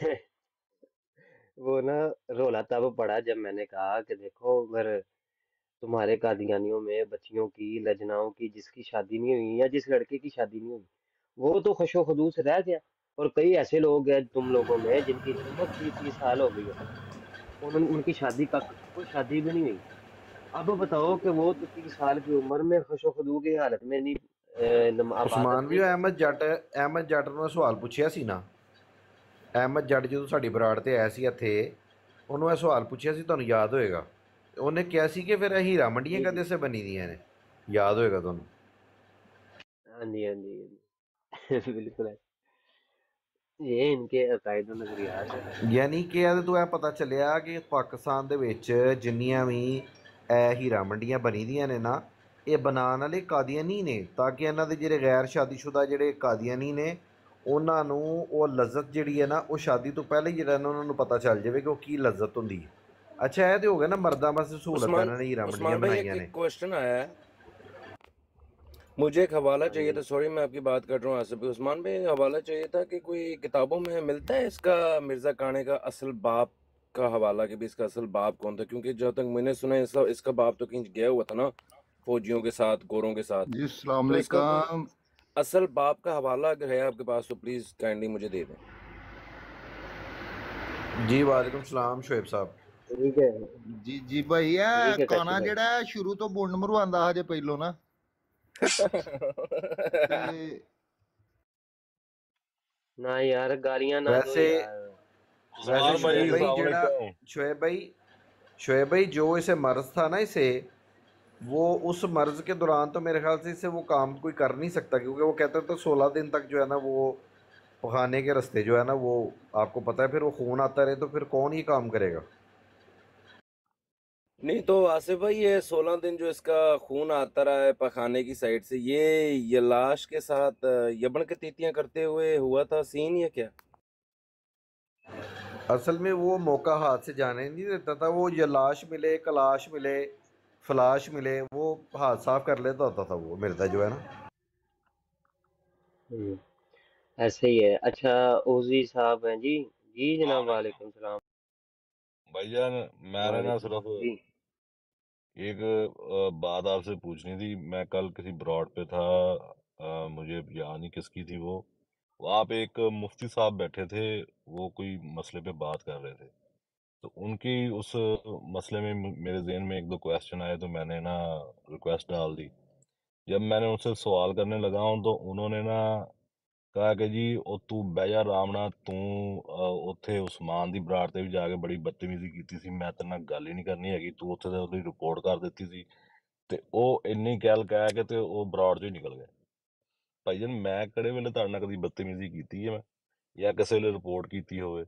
وہ نا رولا تب پڑا جب میں نے کہا کہ دیکھو اگر تمہارے قادیانیوں میں بچیوں کی لجناؤں کی جس کی شادی نہیں ہوئی یا جس لڑکے کی شادی نہیں ہوئی وہ تو خوش و خدوس رہ گیا، اور کئی ایسے لوگ ہیں تم لوگوں میں جن کی عمر تیس تیس سال ہو گئی ہے، ان ان کی شادی کا کوئی شادی بھی نہیں ہوئی۔ اب بتاؤ کہ وہ تو تیس سال کی عمر میں خوش و خدو کی حالت میں نہیں اے، نم- عبادت عثمان نہیں بھی کر احمد سکتے۔ جٹ احمد جٹ نے سوال پوچھیا سی نا، احمد جٹ ਜਦੋਂ ਸਾਡੀ ਬਰਾੜ ਤੇ ਆਇਆ ਸੀ ਇੱਥੇ ਉਹਨੂੰ ਇਹ ਸਵਾਲ ਪੁੱਛਿਆ ਸੀ, ਤੁਹਾਨੂੰ ਯਾਦ ਹੋਏਗਾ। ਉਹਨੇ ਕਿਹਾ ਸੀ ਕਿ ਫਿਰ ਇਹ ਹੀਰਾ ਮੰਡੀਆਂ جی جی ਕਦੇ ਸੇ ਬਣੀ ਦੀਆਂ ਨੇ, ਯਾਦ ਹੋਏਗਾ ਤੁਹਾਨੂੰ। ہاں جی ہاں جی ہاں جی بالکل ہے، یہ ان کے عقائد و نظریات ہیں۔ ਯਾਨੀ ਕਿ ਇਹਦੇ ਤੋਂ ਇਹ ਪਤਾ ਚੱਲਿਆ ਕਿ ਪਾਕਿਸਤਾਨ ਦੇ ਵਿੱਚ ਜਿੰਨੀਆਂ ਵੀ ਇਹ ਹੀਰਾ ਮੰਡੀਆਂ ਬਣੀ ਦੀਆਂ ਨੇ ਨਾ, ਇਹ ਬਣਾਉਣ ਵਾਲੇ ਕਾਦੀਆਨੀ ਨੇ, ਤਾਂ ਕਿ ਇਹਨਾਂ ਦੇ ਜਿਹੜੇ ਗੈਰ ਸ਼ਾਦੀशुदा ਜਿਹੜੇ ਕਾਦੀਆਨੀ ਨੇ ਉਹਨਾਂ ਨੂੰ ਉਹ ਲਜ਼ਤ ਜਿਹੜੀ ਹੈ ਨਾ ਉਹ ਸ਼ਾਦੀ ਤੋਂ ਪਹਿਲਾਂ ਹੀ ਜਿਹੜਾ ਨਾ ਉਹਨਾਂ ਨੂੰ ਪਤਾ ਚੱਲ ਜਾਵੇ ਕਿ ਉਹ ਕੀ ਲਜ਼ਤ ਹੁੰਦੀ ਹੈ। ਅੱਛਾ ਇਹ ਤੇ ਹੋ ਗਿਆ ਨਾ ਮਰਦਾਂ ਵਾਸਤੇ ਸਹੂਲਤ عثمان ਇਹਨਾਂ ਨੇ ਹੀਰਾ ਮੰਡੀਆਂ عثمان بھائی ایک ਬਣਾਈਆਂ ایک ਨੇ۔ کوشچن آیا ہے، مجھے ایک حوالہ ہاں چاہیے جی تھا، سوری میں آپ کی بات کر رہا ہوں آصف بھائی، عثمان بھائی حوالہ چاہیے تھا کہ کوئی کتابوں میں ملتا ہے اس کا مرزا کانے کا اصل باپ کا حوالہ کہ بھی اس کا اصل باپ کون تھا، کیونکہ جہاں تک میں نے سنا ہے اس کا اس کا باپ تو کہیں گیا ہوا تھا نا فوجیوں کے ساتھ، گوروں کے ساتھ، جی السلام تو اس کا کوئی علیکم۔ اصل باپ کا حوالہ اگر ہے آپ کے پاس تو پلیز کائنڈلی مجھے دے دیں۔ جی وعلیکم السلام شعیب صاحب۔ ٹھیک ہے جی جی بھائی ٹھیک ਇਹ ہے کاشف ਕਾਣਾ بھائی۔ ਜਿਹੜਾ ਹੈ ਸ਼ੁਰੂ ਤੋਂ ਬੁੰਡ ਮਰਵਾਉਂਦਾ ਹਜੇ ਪਹਿਲੋਂ ਨਾ ਤੇ نہ یار گالیاں نہ دو ویسے یار، ویسے گالیاں شعیب نہیں بھائی دو۔ جڑا شعیب بھائی شعیب بھائی جو اسے مرض تھا نا اسے، وہ اس مرض کے دوران تو میرے خیال سے اسے وہ کام کوئی کر نہیں سکتا، کیونکہ وہ کہتے تھے سولہ دن تک جو ہے نا وہ پخانے کے رستے جو ہے نا وہ آپ کو پتہ ہے پھر وہ خون آتا رہے تو پھر کون یہ کام کرے گا۔ نہیں تو آصف بھائی یہ سولہ دن جو اس کا خون آتا رہا ہے پخانے کی سائڈ سے، یہ یہ لاش کے ساتھ یبن کے تیتیاں کرتے ہوئے ہوا تھا سین یا کیا؟ اصل میں وہ موقع ہاتھ سے جانے نہیں دیتا تھا، وہ یہ لاش ملے کلاش ملے فلاش ملے وہ ہاتھ صاف کر لیتا ہوتا تھا وہ مردا جو ہے نا۔ ہوں، ایسے ہی ہے۔ اچھا اوزی صاحب ہیں جی؟ جی جناب وعلیکم السلام۔ بھائی جان میں نے نا وعلیکم صرف السلام جی۔ ایک آ، بات آپ سے پوچھنی تھی۔ میں کل کسی براڈ پہ تھا، آ، مجھے یاد نہیں کس کی تھی وہ، وہاں پہ ایک مفتی صاحب بیٹھے تھے، وہ کوئی مسئلے پہ بات کر رہے تھے، تو ان کی اس مسئلے میں میرے ذہن میں ایک دو کویسچن آئے، تو میں نے نا ریکویسٹ ڈال دی۔ جب میں نے ان سے سوال کرنے لگا ہوں تو انہوں نے نا کہا کہ جی او تو بہ جا آرام نال، توں اوتھے عثمان دی براڑ تے بھی جا کے بڑی بدتمیزی کیتی سی، میں تیرے نال گل ہی نہیں کرنی ہیگی، تو اوتھے تے اودی رپورٹ کر دتی سی، تے او اینی گل کہہ کے تے او براڑ چوں ہی نکل گئے۔ بھائی جان میں کہڑے ویلے تہاڈے نال کدی بدتمیزی کیتی ہے میں، یا کسے ویلے رپورٹ کیتی ہوئے؟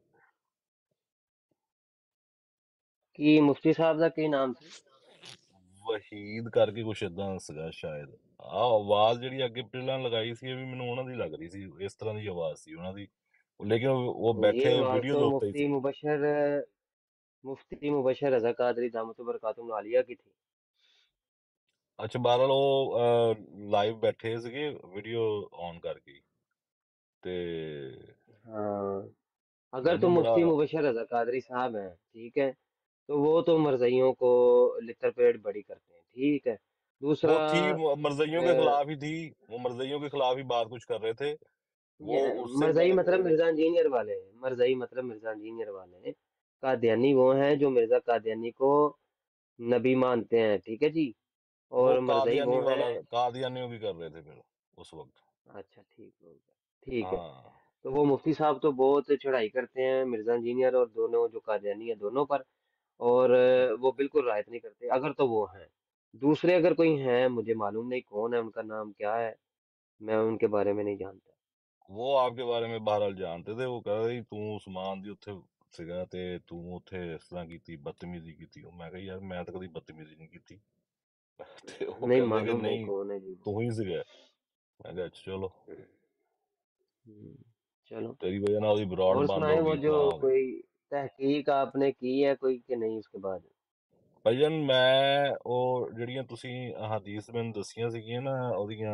کی مفتی صاحب دا کی نام سی؟ وحید کر کے کچھ اداں سگا شاید۔ آ آواز جڑی اگے پہلاں لگائی سی یہ بھی مینوں انہاں دی لگ رہی سی، اس طرح دی آواز سی انہاں دی، لیکن وہ یہ بیٹھے آواز ویڈیو تو دے اوتے ہی مفتی سی۔ مبشر مفتی مبشر رضا قادری دامت برکاتہم عالیہ کی تھی۔ اچھا بہرحال وہ لائیو بیٹھے سیگے ویڈیو آن کر کے، تے ہاں اگر تو مینوں بڑا مفتی مبشر رضا قادری صاحب ہیں ٹھیک ہے، تو وہ تو مرزائیوں کو لتر پیٹ بڑی کرتے ہیں، ٹھیک ہے۔ دوسرا وہ تھی مرزائیوں کے اے، خلاف ہی تھی، وہ مرزائیوں کے خلاف ہی بات کچھ کر رہے تھے، وہ یہ اس سے میں مرزائی نے مطلب مرزا انجینئر والے ہیں، مرزائی مطلب مرزا انجینئر والے ہیں۔ قادیانی وہ ہیں جو مرزا قادیانی کو نبی مانتے ہیں، ٹھیک ہے جی، وہ اور مرزائی قادیانی وہ والا ہیں۔ قادیانیوں کی کر رہے تھے پھر اس وقت۔ اچھا ٹھیک ہو گیا، ٹھیک ہے۔ ہاں تو وہ مفتی صاحب تو بہت چڑھائی کرتے ہیں مرزا انجینئر اور دونوں جو قادیانی ہیں دونوں پر، اور اہ، وہ بالکل رعایت نہیں کرتے اگر تو وہ ہیں۔ دوسرے اگر کوئی ہیں مجھے معلوم نہیں کون ہے، ان کا نام کیا ہے، میں ان کے بارے میں نہیں جانتا۔ وہ آپ کے بارے میں بہرحال جانتے تھے، وہ کہہ رہے تھے تو عثمان دی اتھے سگا تے تو اتھے اس طرح کیتی بدتمیزی کیتی، میں کہا یار میں تو کدی بدتمیزی نہیں کیتی، تے وہ نہیں کہندے کہ معلوم نہیں نہیں کون ہے جی۔ تو ہی سگا، میں کہا اچھا چلو ہم، چلو تیری وجہ نال اودی براڈ اور بند سنائیں، ہو وہ گئی، جو فلاں ہو گئی۔ کوئی تحقیق آپ نے کی ہے کوئی کہ نہیں اس کے بعد؟ بھائی جان میں وہ جڑیاں تسی حدیث میں دسیاں سگیاں نا اودیاں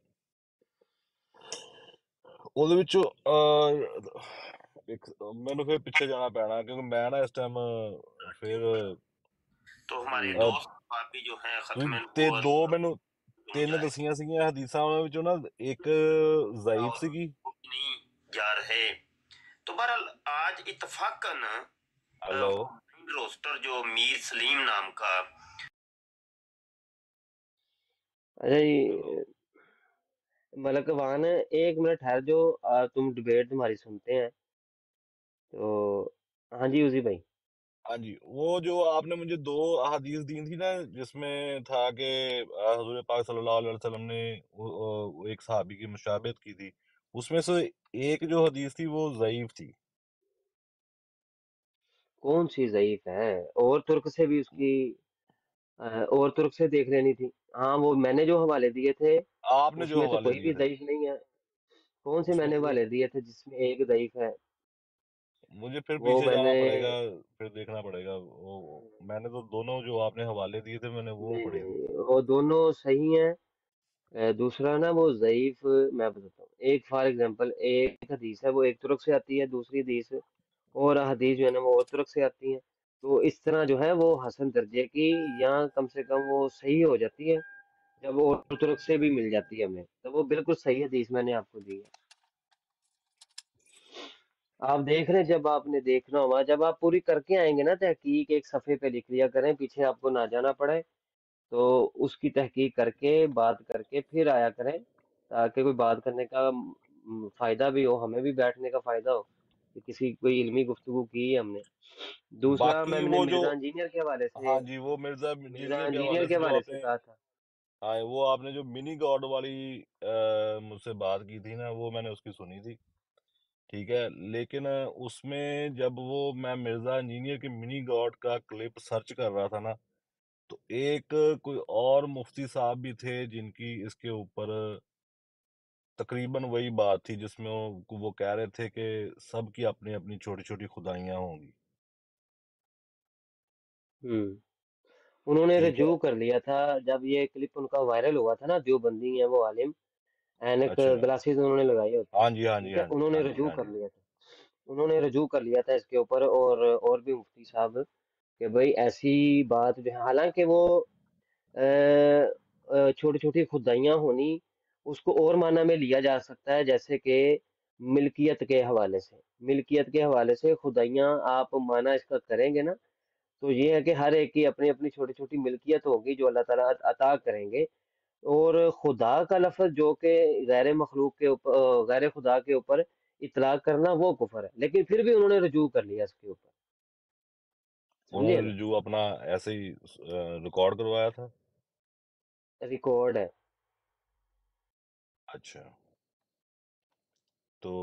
ਉਹਦੇ ਵਿੱਚ ਇੱਕ ਮੈਨੂੰ ਫਿਰ ਪਿੱਛੇ ਜਾਣਾ ਪੈਣਾ ਕਿਉਂਕਿ ਮੈਂ ਨਾ ਇਸ ਟਾਈਮ ਫਿਰ تو ہمارے ਅਹ, دوست ਪਾਪੀ ਜੋ ਹੈ ਤੁਸੀਂ ਖਤਮ ਤੇ ਨਬੂਵਤ ਦੋ ਮੈਨੂੰ नहीं ਤਿੰਨ जाए ਦਸੀਆਂ ਸੀਗੀਆਂ ਹਦੀਸਾਂ ਉਹਨਾਂ ਵਿੱਚੋਂ ਨਾ ਇੱਕ ਜ਼ਾਈਫ और ਸੀਗੀ वो भी नहीं जा रहे। तो बहरहाल आज इत्तफाकन हेलो रोस्टर जो मीर सलीम नाम का अरे हेलो मलक वाहन एक मिनट ठहर जो आ, तुम डिबेट तुम्हारी सुनते हैं तो हाँ जी उसी भाई हाँ जी वो जो आपने मुझे दो हदीस दी थी ना जिसमें था कि हजूर पाक सल्लल्लाहु अलैहि वसल्लम ने वो, वो एक सहाबी की मुशाबहत की थी उसमें से एक जो हदीस थी वो ज़ईफ थी कौन सी ज़ईफ है और तुर्क से भी उसकी अ, और तुर्क से देख लेनी थी। हाँ वो मैंने जो हवाले दिए थे आपने जो उसमें तो हवाले कोई दिए भी थे ज़ईफ नहीं है। कौन से उसमें मैंने वो हवाले दिए थे जिसमें एक ज़ईफ है? मुझे फिर वो पीछे जाना मैंने पड़ेगा फिर देखना पड़ेगा वो मैंने तो दोनों जो आपने हवाले दिए थे मैंने वो नहीं पढ़े थे नहीं वो दोनों सही हैं। अ, दूसरा ना वो ज़ईफ मैं बताता हूँ। एक फॉर एग्जांपल एक हदीस है वो एक तुर्क से आती है, दूसरी हदीस और हदीस जो है ना वो और तुर्क से आती है। तो इस तरह जो है वो हसन दर्जे की या कम से कम वो सही हो जाती है जब वो और तुर्क से भी मिल जाती है हमें, तो वो बिल्कुल सही हदीस मैंने आपको दी है। आप देख रहे हैं जब आपने देखना होगा, जब आप पूरी करके आएंगे ना तहकीक एक सफ़े पे लिख लिया करें, पीछे आपको ना जाना पड़े, तो उसकी तहकीक करके बात करके फिर आया करें ताकि कोई बात करने का म, फायदा भी हो, हमें भी बैठने का फायदा हो कि किसी कोई इल्मी गुफ्तगू की है हमने। दूसरा बाकी मैंने वो जो मिर्जा इंजीनियर के हवाले से हाँ जी वो मिर्जा मिर्जा इंजीनियर के इंजीनियर हवाले के से जो हवाले से आपने कहा था। हाँ वो आपने जो मिनी गॉड वाली अ, मुझसे बात की थी ना वो मैंने उसकी सुनी थी ठीक है लेकिन अ, उसमें जब वो मैं मिर्जा इंजीनियर के मिनी गॉड का क्लिप सर्च कर रहा था ना तो एक अ, कोई और मुफ्ती साहब भी थे जिनकी इसके ऊपर अ, तकरीबन वही बात थी जिसमें वो, वो कह रहे थे कि सबकी अपनी अपनी छोटी छोटी खुदाइयां होंगी हम्म उन्होंने ठीक है रजू कर लिया था जब ये क्लिप उनका वायरल हुआ था ना, जो बंदी है वो आलिम, ऐनक अच्छा ग्लासेस उन्होंने लगाई होती है, हाँ जी हाँ जी ठीक है, हाँ जी उन्होंने हाँ जी रजू हाँ कर जी लिया था। उन्होंने रजू कर लिया था इसके ऊपर और और भी मुफ्ती साहब कि भाई ऐसी बात जो है, हालांकि वो छोटी छोटी खुदाइयाँ होनी उसको और माना में लिया जा सकता है, जैसे कि मिल्कियत के हवाले से मिल्कियत के हवाले से खुदाइयाँ आप माना इसका करेंगे ना, तो ये है कि हर एक की अपनी अपनी छोटी छोटी मिल्कियत होगी जो अल्लाह ताला अता करेंगे। और खुदा का लफ्ज जो कि गैर मखलूक के ऊपर गैर खुदा के ऊपर इतलाक करना वो कुफर है, लेकिन फिर भी उन्होंने रजू कर लिया इसके ऊपर, समझे उन्होंने ना। जो अपना ऐसे ही रिकॉर्ड करवाया था रिकॉर्ड है। अच्छा तो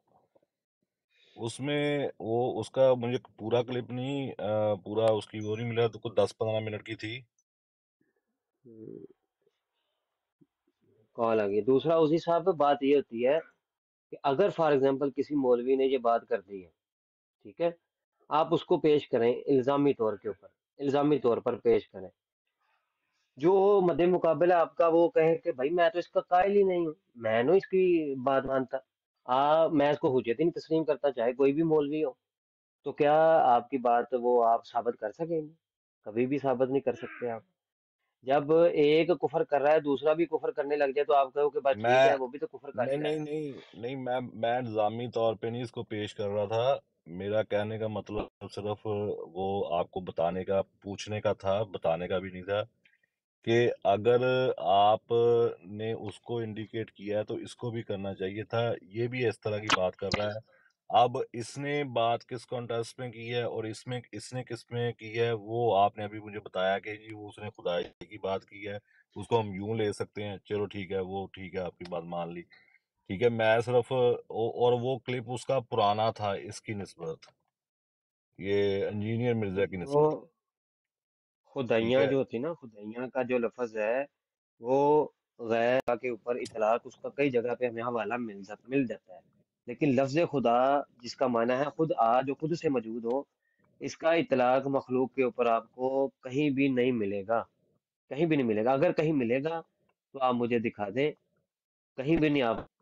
उसमें वो उसका मुझे पूरा क्लिप नहीं अ, पूरा उसकी वो नहीं मिला तो कुछ दस पंद्रह मिनट की थी हम्म, कॉल आ गई। दूसरा उसी साहब पे बात ये होती है कि अगर फॉर एग्जांपल किसी मौलवी ने ये बात कर दी है, ठीक है, आप उसको पेश करें इल्जामी तौर के ऊपर, इल्जामी तौर पर पेश करें, जो मद्दे मुकाबला आपका वो कहे कि भाई मैं तो इसका कायल ही नहीं हूँ, मैं नो इसकी बात मानता, आ मैं इसको हुज्जत ही नहीं तस्लीम करता, चाहे कोई भी मौलवी हो, तो क्या आपकी बात वो आप साबित कर सकेंगे? कभी भी साबित नहीं कर सकते आप। जब एक कुफर कर रहा है दूसरा भी कुफर करने लग जाए तो आप कहो कि बस ठीक है मैं वो भी तो कुफर कर ही नहीं रहा नहीं है। नहीं नहीं मैं मैं निज़ामी तौर पे नहीं इसको पेश कर रहा था मेरा कहने का मतलब सिर्फ वो आपको बताने का पूछने का था बताने का भी नहीं था कि अगर आप ने उसको इंडिकेट किया है तो इसको भी करना चाहिए था ये भी इस तरह की बात कर रहा है अब इसने बात किस कॉन्टेक्स्ट में की है और इसमें इसने किस में की है वो आपने अभी मुझे बताया कि जी वो उसने खुदाई की बात की है उसको हम यूं ले सकते हैं चलो ठीक है वो ठीक है आपकी बात मान ली ठीक है मैं सिर्फ ओ- और वो क्लिप उसका पुराना था इसकी निस्बत ये इंजीनियर मिर्जा की तो निस्बत ठीक खुदाइयाँ है जो होती ना, खुदाइयाँ का जो लफ्ज है वो गैर के ऊपर इतलाक उसका कई जगह पे हमें हवाला मिल जा, मिल जाता है, लेकिन लफ्ज खुदा जिसका माना है खुद आ जो खुद से मौजूद हो, इसका इतलाक मखलूक के ऊपर आपको कहीं भी नहीं मिलेगा, कहीं भी नहीं मिलेगा। अगर कहीं मिलेगा तो आप मुझे दिखा दें, कहीं भी नहीं आप